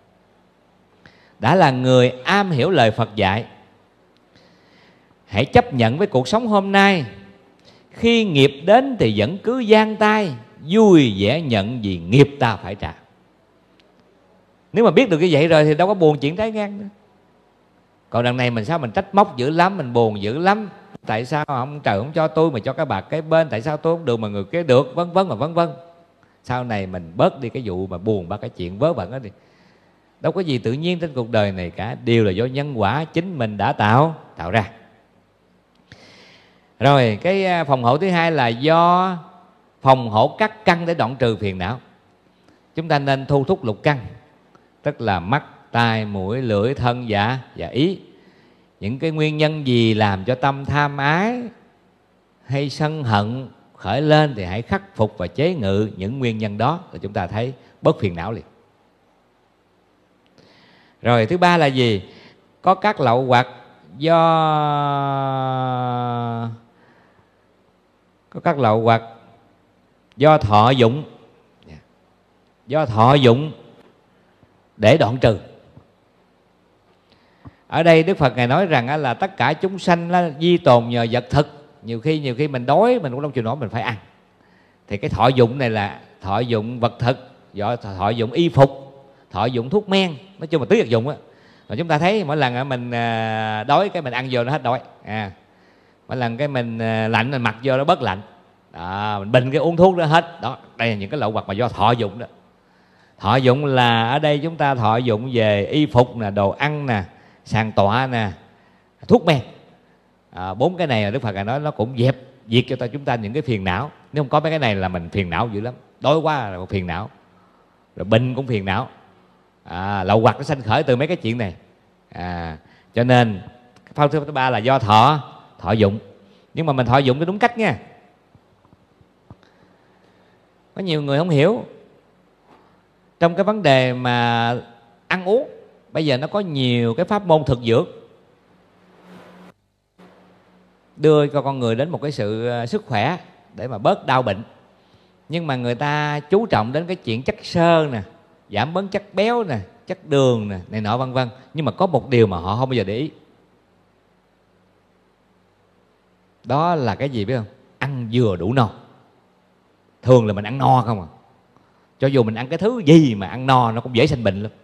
Đã là người am hiểu lời Phật dạy, hãy chấp nhận với cuộc sống hôm nay. Khi nghiệp đến thì vẫn cứ giang tay, vui vẻ nhận vì nghiệp ta phải trả. Nếu mà biết được như vậy rồi thì đâu có buồn chuyện trái ngang nữa. Còn đằng này mình sao mình trách móc dữ lắm, mình buồn dữ lắm. Tại sao ông trời không cho tôi mà cho cái bạc cái bên? Tại sao tôi không được mà người kế được? Vân vân và vân vân. Sau này mình bớt đi cái vụ mà buồn ba cái chuyện vớ vẩn đó đi. Đâu có gì tự nhiên trên cuộc đời này cả. Đều là do nhân quả chính mình đã tạo tạo ra. Rồi cái phòng hộ thứ hai là do phòng hộ các căn để đoạn trừ phiền não. Chúng ta nên thu thúc lục căn, tức là mắt, tai, mũi, lưỡi, thân và, và ý. Những cái nguyên nhân gì làm cho tâm tham ái hay sân hận khởi lên thì hãy khắc phục và chế ngự những nguyên nhân đó, rồi chúng ta thấy bớt phiền não liền. Rồi thứ ba là gì? Có các lậu hoặc do có các lậu hoặc do thọ dụng, do thọ dụng để đoạn trừ. Ở đây Đức Phật Ngài nói rằng là tất cả chúng sanh là di tồn nhờ vật thực. Nhiều khi nhiều khi mình đói mình cũng không chịu nổi, mình phải ăn. Thì cái thọ dụng này là thọ dụng vật thực, do thọ dụng y phục, thọ dụng thuốc men, nói chung là tứ vật dụng á. Rồi chúng ta thấy mỗi lần mình đói cái mình ăn vô nó hết đói. À, mỗi lần cái mình lạnh mình mặc vô nó bớt lạnh. Đó, mình bình cái uống thuốc đó hết. Đó, đây là những cái lậu hoặc mà do thọ dụng đó. Thọ dụng là ở đây chúng ta thọ dụng về y phục nè, đồ ăn nè, sàn tọa nè, thuốc men. À, bốn cái này là Đức Phật nói nó cũng dẹp diệt cho ta chúng ta những cái phiền não. Nếu không có mấy cái này là mình phiền não dữ lắm. Đói quá là phiền não, rồi bệnh cũng phiền não. À, lậu hoặc nó sanh khởi từ mấy cái chuyện này. À, cho nên pháp thứ ba là do thọ thọ dụng. Nhưng mà mình thọ dụng cái đúng cách nha. Có nhiều người không hiểu trong cái vấn đề mà ăn uống. Bây giờ nó có nhiều cái pháp môn thực dược đưa cho con người đến một cái sự sức khỏe để mà bớt đau bệnh. Nhưng mà người ta chú trọng đến cái chuyện chất xơ nè, giảm bớt chất béo nè, chất đường nè, này nọ vân vân. Nhưng mà có một điều mà họ không bao giờ để ý. Đó là cái gì biết không? Ăn vừa đủ no. Thường là mình ăn no không à. Cho dù mình ăn cái thứ gì mà ăn no nó cũng dễ sinh bệnh lắm.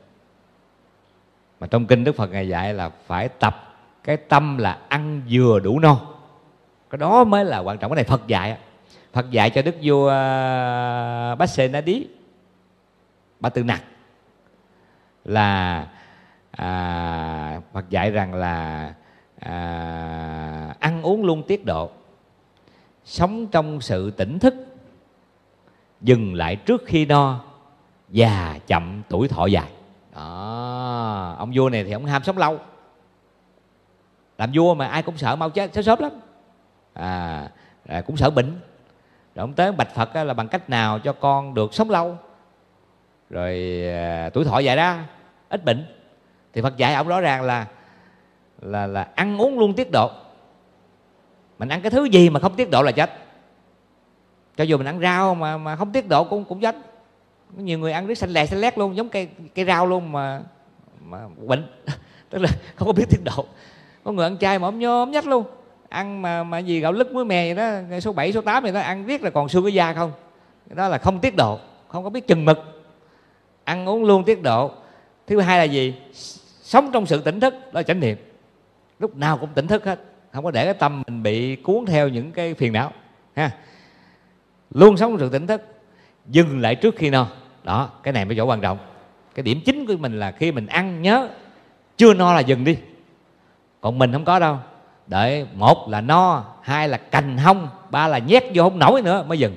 Mà trong kinh Đức Phật Ngài dạy là phải tập cái tâm là ăn vừa đủ no. Cái đó mới là quan trọng. Cái này Phật dạy. Phật dạy cho đức vua Bát Xê Na Đí Ba Tư Nặc là à, Phật dạy rằng là à, ăn uống luôn tiết độ, sống trong sự tỉnh thức, dừng lại trước khi no, già chậm tuổi thọ dài. Đó. Ông vua này thì ông ham sống lâu. Làm vua mà ai cũng sợ mau chết, chết sớm lắm. À, à, cũng sợ bệnh. Rồi ông tới bạch Phật là bằng cách nào cho con được sống lâu, rồi à, tuổi thọ dài ra, ít bệnh. Thì Phật dạy ông rõ ràng là là là ăn uống luôn tiết độ. Mình ăn cái thứ gì mà không tiết độ là chết. Cho dù mình ăn rau mà mà không tiết độ cũng cũng chết. Nhiều người ăn riết xanh lè xanh lét luôn, giống cây cây rau luôn mà mà bệnh. Tức là không có biết tiết độ. Có người ăn chay mà ốm nhôm nhách luôn, ăn mà mà gì gạo lứt muối mè vậy đó, số bảy số tám thì nó ăn riết là còn xương cái da không. Đó là không tiết độ, không có biết chừng mực. Ăn uống luôn tiết độ. Thứ hai là gì? Sống trong sự tỉnh thức, đó là chánh niệm. Lúc nào cũng tỉnh thức hết, không có để cái tâm mình bị cuốn theo những cái phiền não ha. Luôn sống trong sự tỉnh thức, dừng lại trước khi no. Đó, cái này mới chỗ quan trọng. Cái điểm chính của mình là khi mình ăn nhớ chưa no là dừng đi. Còn mình không có đâu. Đợi một là no, hai là cành hông, ba là nhét vô không nổi nữa mới dừng.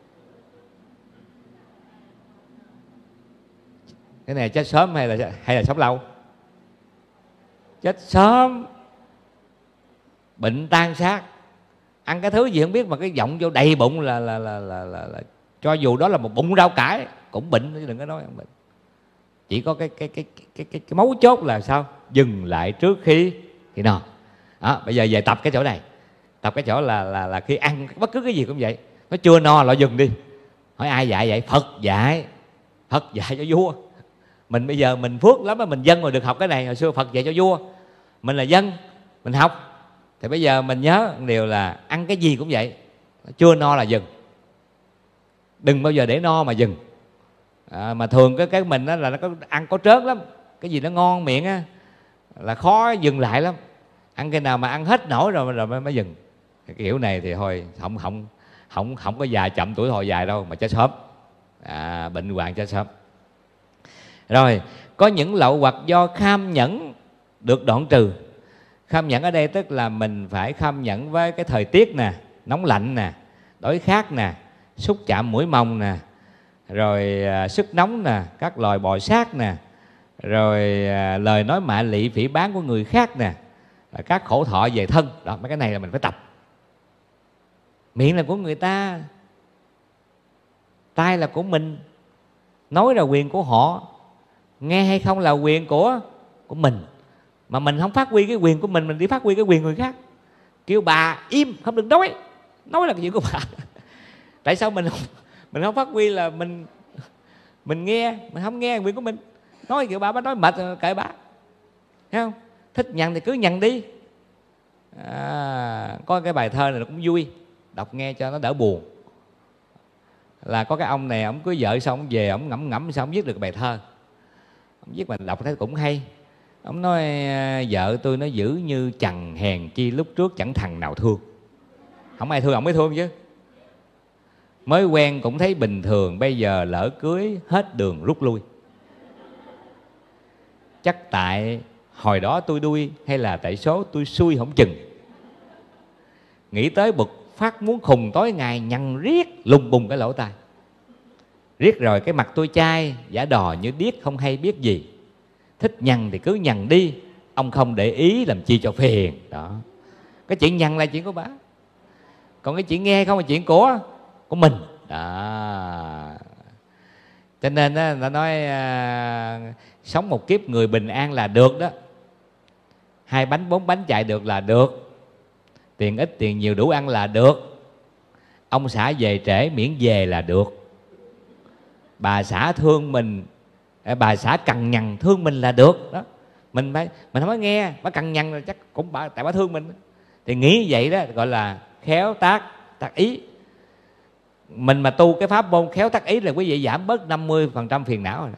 Cái này chết sớm hay là hay là sống lâu? Chết sớm. Bệnh tan xác. Ăn cái thứ gì không biết mà cái giọng vô đầy bụng là là là là, là, là cho dù đó là một bụng rau cải cũng bệnh, chứ đừng có nói không bệnh. Chỉ có cái cái cái cái cái, cái, cái mấu chốt là sao? Dừng lại trước khi thì no. Đó, bây giờ về tập cái chỗ này. Tập cái chỗ là là là khi ăn bất cứ cái gì cũng vậy, nó chưa no là dừng đi. Hỏi ai dạy vậy? Phật dạy. Phật dạy cho vua. Mình bây giờ mình phước lắm mà mình dân rồi được học cái này. Hồi xưa Phật dạy cho vua, mình là dân, mình học. Thì bây giờ mình nhớ một điều là ăn cái gì cũng vậy, chưa no là dừng. Đừng bao giờ để no mà dừng. À, mà thường cái cái mình đó là nó có ăn có trớn lắm. Cái gì nó ngon miệng á là khó dừng lại lắm. Ăn cái nào mà ăn hết nổi rồi rồi mới, mới dừng. Cái kiểu này thì thôi không không không không có già chậm tuổi thọ dài đâu mà chết sớm. À, bệnh hoạn chết sớm. Rồi, có những lậu hoặc do kham nhẫn được đoạn trừ. Kham nhẫn ở đây tức là mình phải kham nhẫn với cái thời tiết nè, nóng lạnh nè, đói khát nè, xúc chạm mũi mồng nè, rồi à, sức nóng nè, các loài bò sát nè, rồi à, lời nói mạ lị phỉ báng của người khác nè, các khổ thọ về thân. Đó, mấy cái này là mình phải tập. Miệng là của người ta, tai là của mình, nói là quyền của họ, nghe hay không là quyền của của mình. Mà mình không phát huy cái quyền của mình, mình đi phát huy cái quyền người khác. Kêu bà im, không được nói. Nói là cái chuyện của bà. Tại sao mình không, mình không phát huy là mình mình nghe, mình không nghe quyền của mình. Nói kiểu bà, bà nói mệt rồi kệ bà. Thấy không? Thích nhằn thì cứ nhằn đi. À, có cái bài thơ này cũng vui, đọc nghe cho nó đỡ buồn. Là có cái ông này, ông cưới vợ xong ông về, ông ngẫm ngẫm sao ông viết được bài thơ. Ông viết mình đọc thấy cũng hay. Ông nói vợ tôi nó giữ như chằn hèn chi lúc trước chẳng thằng nào thương. Không ai thương, ông mới thương chứ. Mới quen cũng thấy bình thường, bây giờ lỡ cưới hết đường rút lui. Chắc tại hồi đó tôi đuôi, hay là tại số tôi xui không chừng. Nghĩ tới bực phát muốn khùng, tối ngày nhằn riết lùng bùng cái lỗ tai. Riết rồi cái mặt tôi chai, giả đò như điếc không hay biết gì. Thích nhằn thì cứ nhằn đi, ông không để ý làm chi cho phiền. Đó. Cái chuyện nhằn là chuyện của bà, còn cái chuyện nghe không là chuyện của của mình. Đó. Cho nên đó, nó nói à, sống một kiếp người bình an là được đó. Hai bánh bốn bánh chạy được là được. Tiền ít tiền nhiều đủ ăn là được. Ông xã về trễ miễn về là được. Bà xã thương mình, bà xã cằn nhằn thương mình là được đó. Mình phải mình không có nghe bà cằn nhằn rồi chắc cũng bà, tại bà thương mình. Thì nghĩ vậy đó gọi là khéo tác tác ý. Mình mà tu cái pháp môn khéo tác ý là quý vị giảm bớt năm mươi phần trăm phiền não rồi.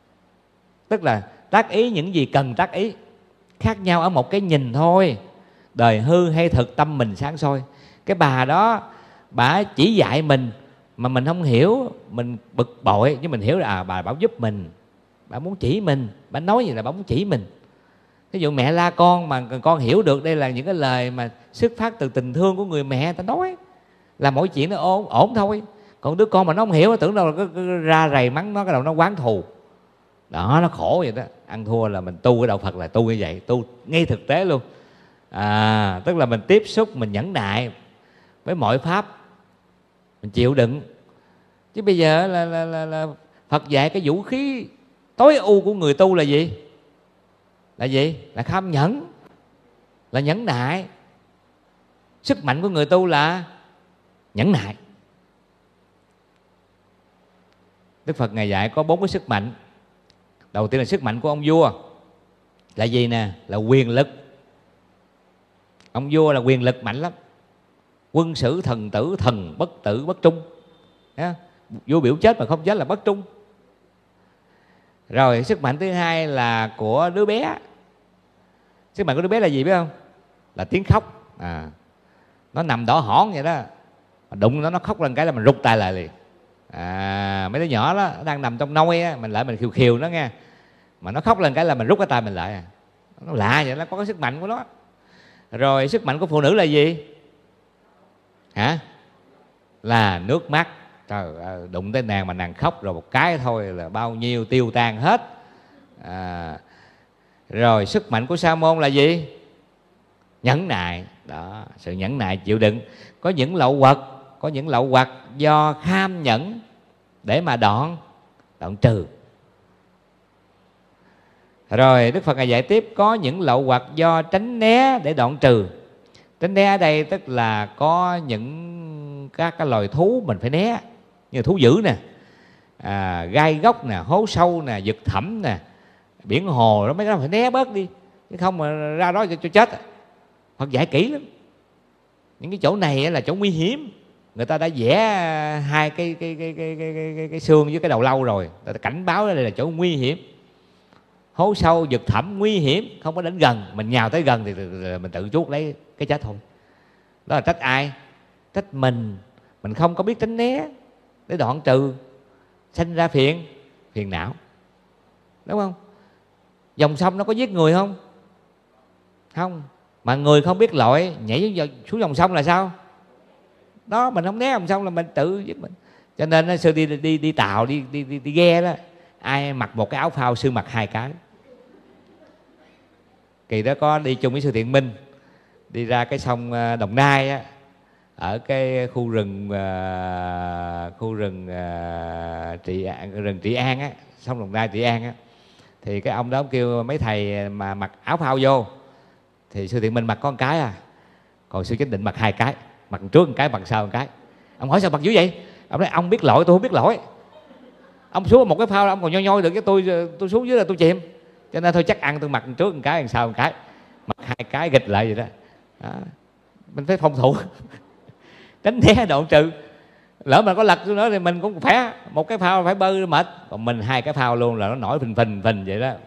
Tức là tác ý những gì cần tác ý, khác nhau ở một cái nhìn thôi. đời hư hay thực tâm mình sáng soi. Cái bà đó bà chỉ dạy mình mà mình không hiểu, mình bực bội, nhưng mình hiểu là à, bà bảo giúp mình, bà muốn chỉ mình, bà nói gì là bà muốn chỉ mình. Ví dụ mẹ la con mà con hiểu được đây là những cái lời mà xuất phát từ tình thương của người mẹ ta nói, là mọi chuyện nó ổn, ổn thôi. Còn đứa con mà nó không hiểu, nó tưởng đâu là cứ, cứ ra rầy mắng nó, cái đầu nó oán thù. Đó, nó khổ vậy đó. Ăn thua là mình tu cái đạo Phật là tu như vậy, tu ngay thực tế luôn. À, tức là mình tiếp xúc, mình nhẫn nại với mọi pháp, mình chịu đựng. Chứ bây giờ là, là, là, là Phật dạy cái vũ khí tối ưu của người tu là gì? Là gì? Là kham nhẫn, là nhẫn nại. Sức mạnh của người tu là nhẫn nại. Đức Phật Ngài dạy có bốn cái sức mạnh. Đầu tiên là sức mạnh của ông vua. Là gì nè? Là quyền lực. Ông vua là quyền lực mạnh lắm. Quân sử thần tử, thần bất tử bất trung. Đó. Vua biểu chết mà không chết là bất trung. Rồi sức mạnh thứ hai là của đứa bé. Sức mạnh của đứa bé là gì biết không? Là tiếng khóc. À, nó nằm đỏ hỏn vậy đó, mà đụng nó nó khóc lên cái là mình rút tay lại liền. À, mấy đứa nhỏ đó đang nằm trong nôi á, mình lại mình khiều khiều nó nghe, mà nó khóc lên cái là mình rút cái tay mình lại. Nó lạ vậy, nó có cái sức mạnh của nó. Rồi sức mạnh của phụ nữ là gì? Hả? Là nước mắt. Trời ơi, đụng tới nàng mà nàng khóc rồi một cái thôi là bao nhiêu tiêu tan hết. À, rồi sức mạnh của sa môn là gì? Nhẫn nại. Đó, sự nhẫn nại chịu đựng. Có những lậu hoặc, có những lậu hoặc do kham nhẫn để mà đoạn đoạn trừ. Rồi Đức Phật Ngài dạy tiếp có những lậu hoặc do tránh né để đoạn trừ. Tránh né ở đây tức là có những các cái loài thú mình phải né, như thú dữ nè, à, gai góc nè, hố sâu nè, vực thẳm nè, biển hồ đó, mấy cái đó phải né bớt đi, chứ không mà ra đó cho, cho chết. Phật dạy kỹ lắm. Những cái chỗ này là chỗ nguy hiểm. Người ta đã vẽ hai cái cái cái cái cái cái, cái, cái xương với cái đầu lâu rồi, người ta cảnh báo đây là chỗ nguy hiểm. Hố sâu, vực thẳm nguy hiểm, không có đến gần. Mình nhào tới gần thì mình tự chuốc lấy cái chết thôi. Đó là trách ai? Trách mình. Mình không có biết tránh né để đoạn trừ, sanh ra phiền phiền não, đúng không? Dòng sông nó có giết người không? Không. Mà người không biết lội nhảy xuống dòng sông là sao? Đó, mình không né dòng sông là mình tự giết mình. Cho nên sư đi đi đi tàu, đi đi đi, đi ghe đó, ai mặc một cái áo phao, sư mặc hai cái. Kỳ đó có đi chung với sư Thiện Minh, đi ra cái sông Đồng Nai á, ở cái khu rừng uh, khu rừng uh, Trị An, rừng Trị An á, sông Đồng Nai Trị An á, thì cái ông đó ông kêu mấy thầy mà mặc áo phao vô, thì sư Thiện Minh mặc có một cái à, còn sư Chánh Định mặc hai cái, mặc trước một cái, mặc sau một cái. Ông hỏi sao mặc dữ vậy? Ông nói ông biết lội, tôi không biết lội. Ông xuống một cái phao ông còn nhoi nhoi được, cái tôi tôi xuống dưới là tôi chìm. Cho nên thôi chắc ăn tôi mặc trước một cái, sau một cái, mặc hai cái gịch lại vậy đó. Đó. Mình phải phòng thủ tránh né đoạn trừ. Lỡ mà có lật nữa thì mình cũng phải một cái phao phải bơi mệt, còn mình hai cái phao luôn là nó nổi phình phình phình vậy đó.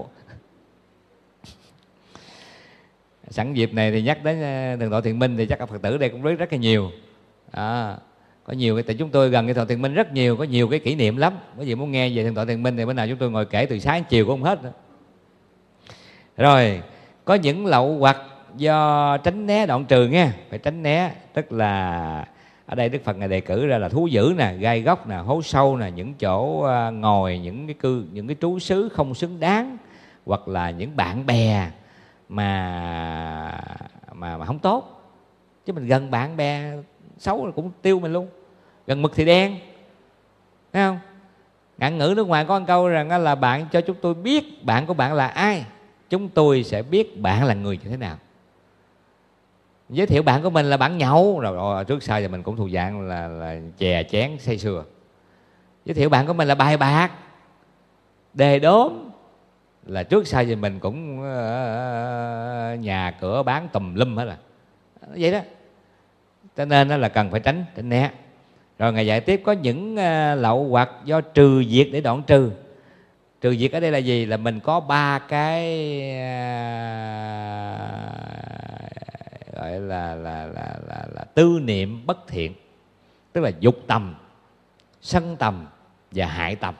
Sẵn dịp này thì nhắc đến Thượng tọa Thiện Minh thì chắc các Phật tử đây cũng rất rất là nhiều. À, có nhiều cái, tại chúng tôi gần cái Thượng tọa Thiện Minh rất nhiều, có nhiều cái kỷ niệm lắm. Có gì muốn nghe về Thượng tọa Thiện Minh thì bữa nào chúng tôi ngồi kể từ sáng chiều cũng không hết nữa. Rồi có những lậu hoặc do tránh né đoạn trừ nha, phải tránh né, tức là ở đây Đức Phật Ngài đề cử ra là thú dữ nè, gai góc nè, hố sâu nè, những chỗ ngồi, những cái cư, những cái trú xứ không xứng đáng, hoặc là những bạn bè mà mà mà không tốt. Chứ mình gần bạn bè xấu là cũng tiêu mình luôn. Gần mực thì đen, thấy không? Ngạn ngữ nước ngoài có một câu rằng là bạn cho chúng tôi biết bạn của bạn là ai, chúng tôi sẽ biết bạn là người như thế nào. Giới thiệu bạn của mình là bạn nhậu rồi, rồi trước sau giờ mình cũng thuộc dạng là, là chè chén say sưa. Giới thiệu bạn của mình là bài bạc, đề đốm, là trước sau giờ mình cũng uh, nhà cửa bán tùm lum hết là vậy đó. Cho nên là cần phải tránh tránh né. Rồi Ngài dạy tiếp có những uh, lậu hoặc do trừ diệt để đoạn trừ. Trừ diệt ở đây là gì? Là mình có ba cái gọi là là là là, là tư niệm bất thiện, tức là dục tầm, sân tầm và hại tầm.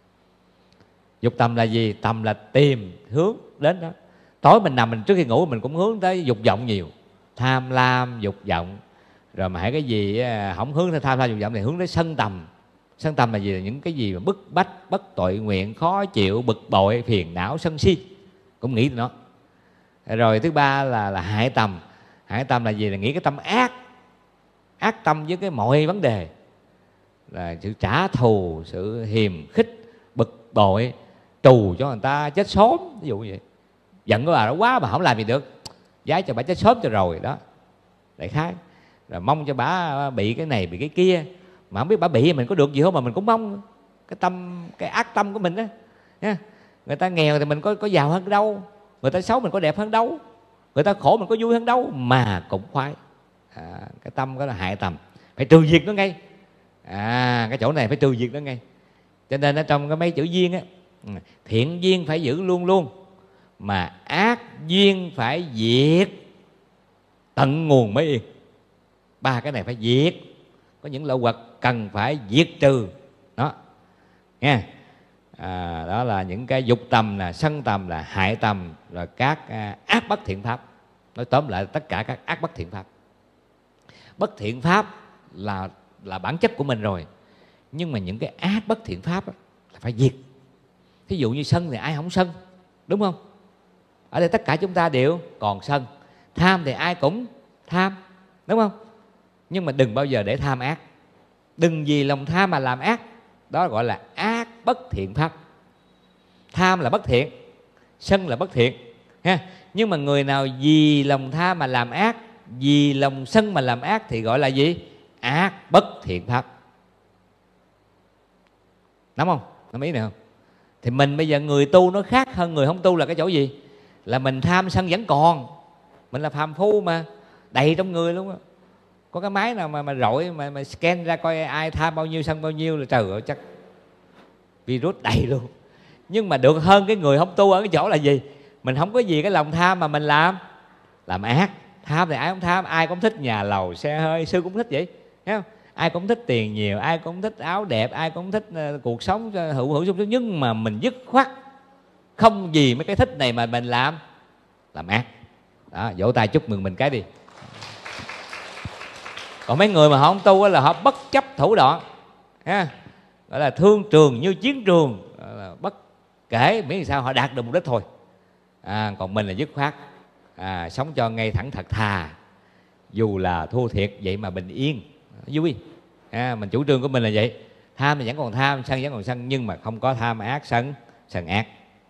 Dục tầm là gì? Tầm là tìm hướng đến đó. Tối mình nằm, mình trước khi ngủ mình cũng hướng tới dục vọng nhiều, tham lam dục vọng. Rồi mà hãy cái gì không hướng tới tham lam dục vọng thì hướng tới sân tầm. Sân tầm là gì? Là những cái gì mà bức bách, bất tội nguyện, khó chịu, bực bội, phiền não, sân si, cũng nghĩ tới nó. Rồi thứ ba là là hại tầm. Hại tầm là gì? Là nghĩ cái tâm ác, ác tâm với cái mọi vấn đề, là sự trả thù, sự hiềm khích, bực bội, trù cho người ta chết sớm, ví dụ vậy. Giận của bà đó quá mà không làm gì được, giái cho bà chết sớm cho rồi đó, đại khái. Rồi mong cho bà bị cái này bị cái kia, mà không biết bà bị mình có được gì không mà mình cũng mong. Cái tâm, cái ác tâm của mình đó nha. Người ta nghèo thì mình có có giàu hơn đâu, người ta xấu mình có đẹp hơn đâu, người ta khổ mình có vui hơn đâu, mà cũng khoái. À, cái tâm đó là hại tầm, phải trừ diệt nó ngay. À, cái chỗ này phải trừ diệt nó ngay. Cho nên ở trong cái mấy chữ duyên á, thiện duyên phải giữ luôn luôn, mà ác duyên phải diệt tận nguồn mới yên. Ba cái này phải diệt. Có những lậu hoặc cần phải diệt trừ đó nha. À, đó là những cái dục tầm, là sân tầm, là hại tầm, rồi các à, ác bất thiện pháp. Nói tóm lại tất cả các ác bất thiện pháp. Bất thiện pháp là là bản chất của mình rồi, nhưng mà những cái ác bất thiện pháp là phải diệt. Thí dụ như sân thì ai không sân, đúng không? Ở đây tất cả chúng ta đều còn sân. Tham thì ai cũng tham, đúng không? Nhưng mà đừng bao giờ để tham ác. Đừng vì lòng tham mà làm ác. Đó gọi là ác bất thiện pháp. Tham là bất thiện, sân là bất thiện ha. Nhưng mà người nào vì lòng tham mà làm ác, vì lòng sân mà làm ác thì gọi là gì? Ác bất thiện pháp. Nắm không? Nắm ý này không? Thì mình bây giờ người tu nó khác hơn người không tu là cái chỗ gì? Là mình tham sân vẫn còn. Mình là phàm phu mà, đầy trong người luôn á. Có cái máy nào mà mà rọi mà, mà scan ra coi ai tham bao nhiêu sân bao nhiêu là trời ơi chắc virus đầy luôn. Nhưng mà được hơn cái người không tu ở cái chỗ là gì? Mình không có gì cái lòng tham mà mình làm làm ác. Tham thì ai không tham, ai cũng thích nhà lầu xe hơi, sư cũng thích vậy, thấy không? Ai cũng thích tiền nhiều, ai cũng thích áo đẹp, ai cũng thích uh, cuộc sống hữu hữu sung sướng. Nhưng mà mình dứt khoát không vì mấy cái thích này mà mình làm làm ác. Đó, vỗ tay chúc mừng mình cái đi. Còn mấy người mà họ không tu là họ bất chấp thủ đoạn ha, gọi là thương trường như chiến trường, là bất kể miễn sao họ đạt được mục đích thôi. À, còn mình là dứt khoát, à, sống cho ngay thẳng thật thà, dù là thua thiệt vậy mà bình yên vui. À, mình chủ trương của mình là vậy. Tham thì vẫn còn tham, sân vẫn còn sân, nhưng mà không có tham ác, sân sân ác.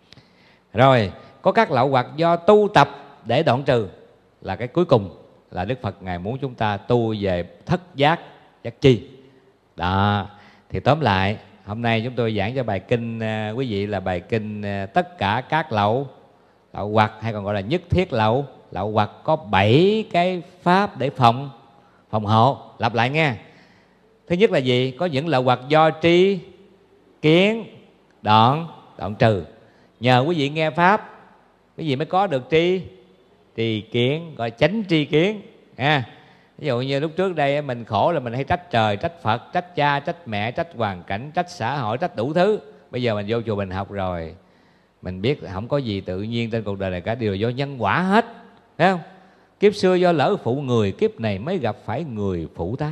Rồi có các lậu hoặc do tu tập để đoạn trừ, là cái cuối cùng, là Đức Phật Ngài muốn chúng ta tu về thất giác giác chi. Đó, thì tóm lại hôm nay chúng tôi giảng cho bài kinh uh, quý vị là bài kinh uh, tất cả các lậu lậu hoặc, hay còn gọi là nhất thiết lậu lậu hoặc, có bảy cái pháp để phòng phòng hộ. Lặp lại nghe. Thứ nhất là gì? Có những lậu hoặc do tri kiến đoạn đoạn trừ. Nhờ quý vị nghe pháp, quý vị mới có được tri tri kiến, gọi chánh tri kiến ha. Ví dụ như lúc trước đây mình khổ là mình hay trách trời, trách Phật, trách cha, trách mẹ, trách hoàn cảnh, trách xã hội, trách đủ thứ. Bây giờ mình vô chùa mình học rồi, mình biết không có gì tự nhiên trên cuộc đời này cả, đều do nhân quả hết, thấy không? Kiếp xưa do lỡ phụ người, kiếp này mới gặp phải người phụ ta.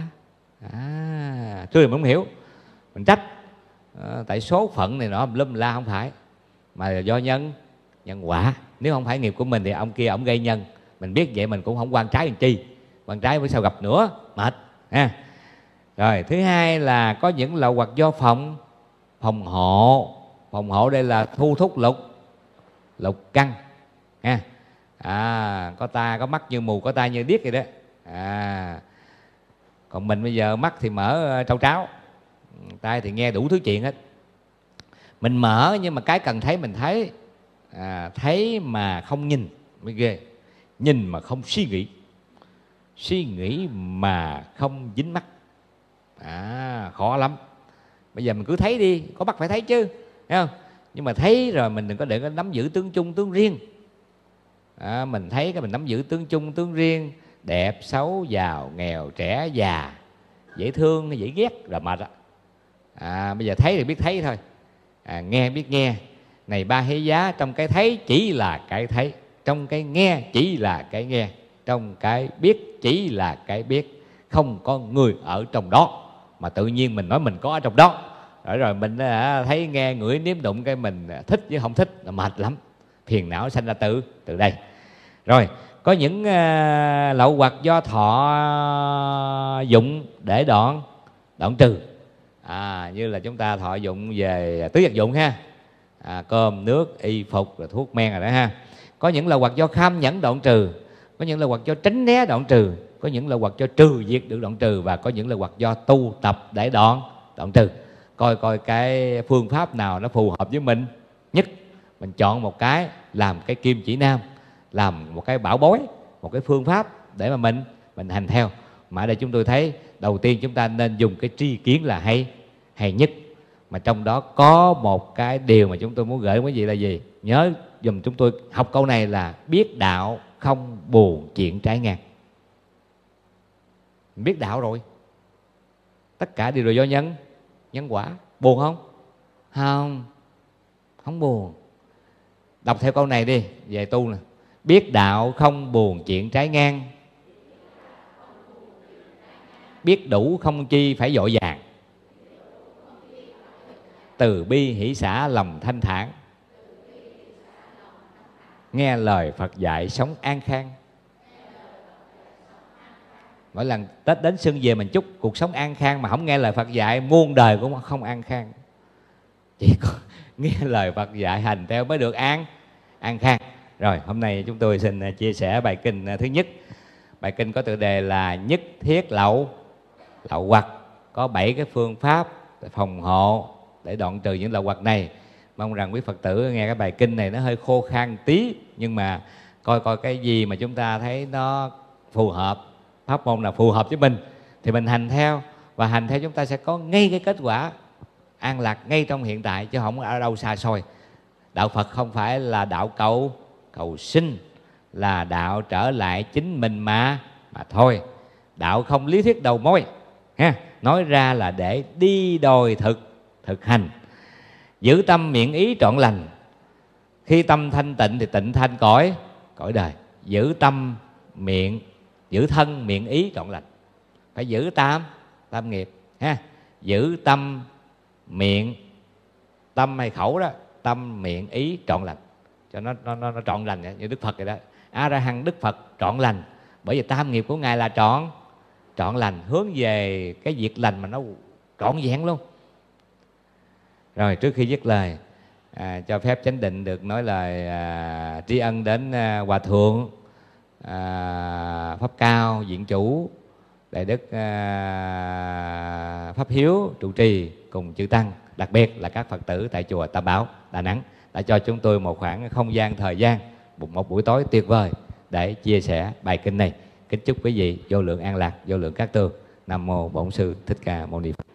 À, trước mình không hiểu, mình trách à, tại số phận này nọ lâm la, không phải, mà là do nhân nhân quả. Nếu không phải nghiệp của mình thì ông kia ông gây nhân. Mình biết vậy mình cũng không quan trái làm chi, quan trái bữa sau gặp nữa mệt ha. Rồi thứ hai là có những lậu hoặc do phòng phòng hộ. Phòng hộ đây là thu thúc lục lục căn ha. À, có ta có mắt như mù, có tai như điếc vậy đó. À, còn mình bây giờ mắt thì mở trâu tráo, tai thì nghe đủ thứ chuyện hết. Mình mở nhưng mà cái cần thấy mình thấy. À, thấy mà không nhìn mới ghê. Nhìn mà không suy nghĩ, suy nghĩ mà không dính mắt. À, khó lắm. Bây giờ mình cứ thấy đi, có bắt phải thấy chứ, thấy không? Nhưng mà thấy rồi mình đừng có để có nắm giữ tướng chung tướng riêng. À, mình thấy cái mình nắm giữ tướng chung tướng riêng, đẹp xấu giàu nghèo trẻ già, dễ thương hay dễ ghét là mệt á. À, bây giờ thấy thì biết thấy thôi, à, nghe biết nghe. Này ba hế giá, trong cái thấy chỉ là cái thấy, trong cái nghe chỉ là cái nghe, trong cái biết chỉ là cái biết. Không có người ở trong đó, mà tự nhiên mình nói mình có ở trong đó. Rồi rồi mình à, thấy nghe ngửi nếm đụng cái mình thích với không thích là mệt lắm. Phiền não sanh ra từ từ đây. Rồi có những à, lậu hoặc do thọ dụng để đoạn đoạn trừ. À, như là chúng ta thọ dụng về tứ vật dụng ha, à, cơm nước y phục rồi thuốc men rồi đó ha. Có những lậu hoặc do kham nhẫn đoạn trừ, có những lậu hoặc do tránh né đoạn trừ, có những lậu hoặc do trừ diệt được đoạn trừ, và có những lậu hoặc do tu tập để đoạn đoạn trừ. Coi coi cái phương pháp nào nó phù hợp với mình nhất, mình chọn một cái làm cái kim chỉ nam, làm một cái bảo bối, một cái phương pháp để mà mình mình hành theo. Mà ở đây chúng tôi thấy đầu tiên chúng ta nên dùng cái tri kiến là hay hay nhất. Mà trong đó có một cái điều mà chúng tôi muốn gửi đến quý vị là gì? Nhớ dùm chúng tôi học câu này là biết đạo không buồn chuyện trái ngang. Biết đạo rồi, tất cả đều là do nhân nhân quả. Buồn không? Không, không buồn. Đọc theo câu này đi, về tu nè. Biết đạo không buồn chuyện trái ngang, biết đủ không chi phải vội vàng, từ bi hỷ xả lòng thanh thản, nghe lời Phật dạy sống an khang. Mỗi lần Tết đến xuân về mình chúc cuộc sống an khang, mà không nghe lời Phật dạy muôn đời cũng không an khang. Chỉ có nghe lời Phật dạy hành theo mới được an an khang. Rồi hôm nay chúng tôi xin chia sẻ bài kinh thứ nhất. Bài kinh có tựa đề là nhất thiết lậu lậu hoặc. Có bảy cái phương pháp phòng hộ để đoạn trừ những lậu hoặc này. Mong rằng quý Phật tử nghe cái bài kinh này nó hơi khô khan tí, nhưng mà coi coi cái gì mà chúng ta thấy nó phù hợp, pháp môn nào phù hợp với mình thì mình hành theo, và hành theo chúng ta sẽ có ngay cái kết quả an lạc ngay trong hiện tại, chứ không ở đâu xa xôi. Đạo Phật không phải là đạo cầu cầu sinh, là đạo trở lại chính mình mà mà thôi. Đạo không lý thuyết đầu mối ha, nói ra là để đi đòi thực thực hành. Giữ tâm miệng ý trọn lành, khi tâm thanh tịnh thì tịnh thanh cõi cõi đời. Giữ tâm miệng, giữ thân miệng ý trọn lành, phải giữ tam tam nghiệp ha. Giữ tâm miệng, tâm hay khẩu đó, tâm miệng ý trọn lành, cho nó nó nó, nó trọn lành như Đức Phật vậy đó. A Ra Hăng Đức Phật trọn lành, bởi vì tam nghiệp của ngài là trọn trọn lành, hướng về cái việc lành mà nó trọn vẹn luôn. Rồi trước khi dứt lời, à, cho phép chánh định được nói lời à, tri ân đến à, Hòa Thượng à, Pháp Cao Viện Chủ, Đại Đức à, Pháp Hiếu trụ trì cùng chư tăng, đặc biệt là các Phật tử tại chùa Tam Bảo Đà Nẵng đã cho chúng tôi một khoảng không gian thời gian, một buổi tối tuyệt vời để chia sẻ bài kinh này. Kính chúc quý vị vô lượng an lạc, vô lượng cát tường. Nam mô Bổn Sư Thích Ca Mâu Ni Phật.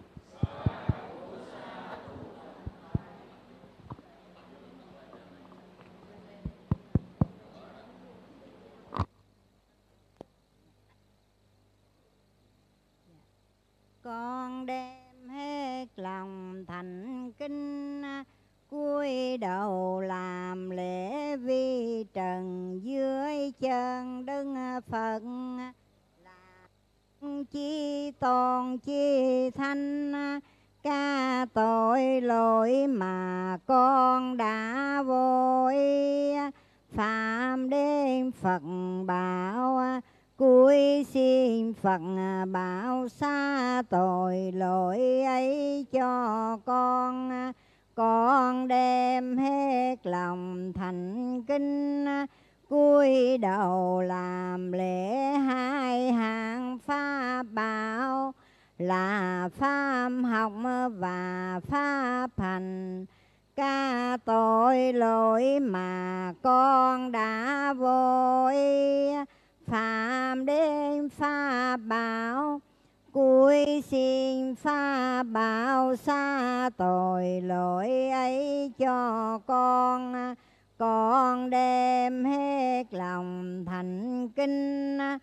Con đem hết lòng thành kính, cúi đầu làm lễ vi trần dưới chân Đức Phật. Là chi tôn chi thanh, ca tội lỗi mà con đã vội, phạm đến Phật bảo, cúi xin Phật bảo xa tội lỗi ấy cho con. Con đem hết lòng thành kính, cúi đầu làm lễ hai hạng pháp bảo, là pháp học và pháp hành. Ca tội lỗi mà con đã vội, phạm đến pháp bảo, cúi xin pháp bảo xa tội lỗi ấy cho con. Con đem hết lòng thành kính,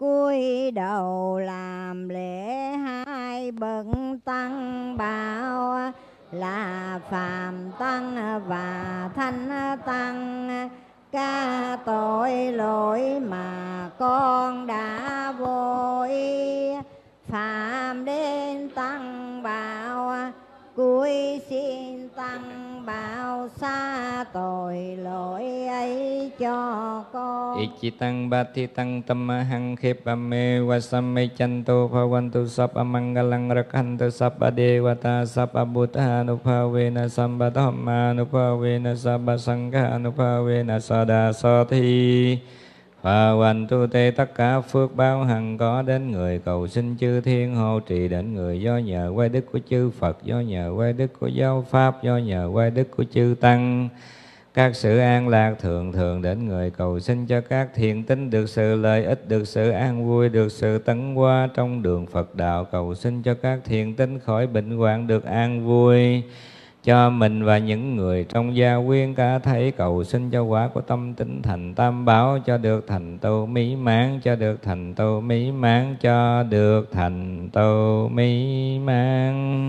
cúi đầu làm lễ hai bậc tăng bảo là phàm tăng và thánh tăng. Ca tội lỗi mà con đã vô ý phạm đến tăng bảo, cúi xin tăng bảo xa tội lỗi ấy cho con. Ichitang bati tăng tâm hằng khiếp ame wasame chanto bhavantu sabba mangalang rakhantu sabba devata sabba buddha anuphavena sabba dhamma anuphavena sabba sangha anuphavena sada sathi. Bhavantu te tất cả phước báo hằng có đến người cầu xin chư thiên hộ trì đến người, do nhờ quay đức của chư Phật, do nhờ quay đức của giáo pháp, do nhờ quay đức của chư tăng. Các sự an lạc thường thường đến người cầu xin cho các thiện tín được sự lợi ích, được sự an vui, được sự tấn hóa trong đường Phật đạo. Cầu xin cho các thiện tín khỏi bệnh hoạn được an vui, cho mình và những người trong gia quyến cả thảy. Cầu xin cho quả của tâm tinh thành tam bảo, cho được thành tựu mỹ mãn, cho được thành tựu mỹ mãn, cho được thành tựu mỹ mãn.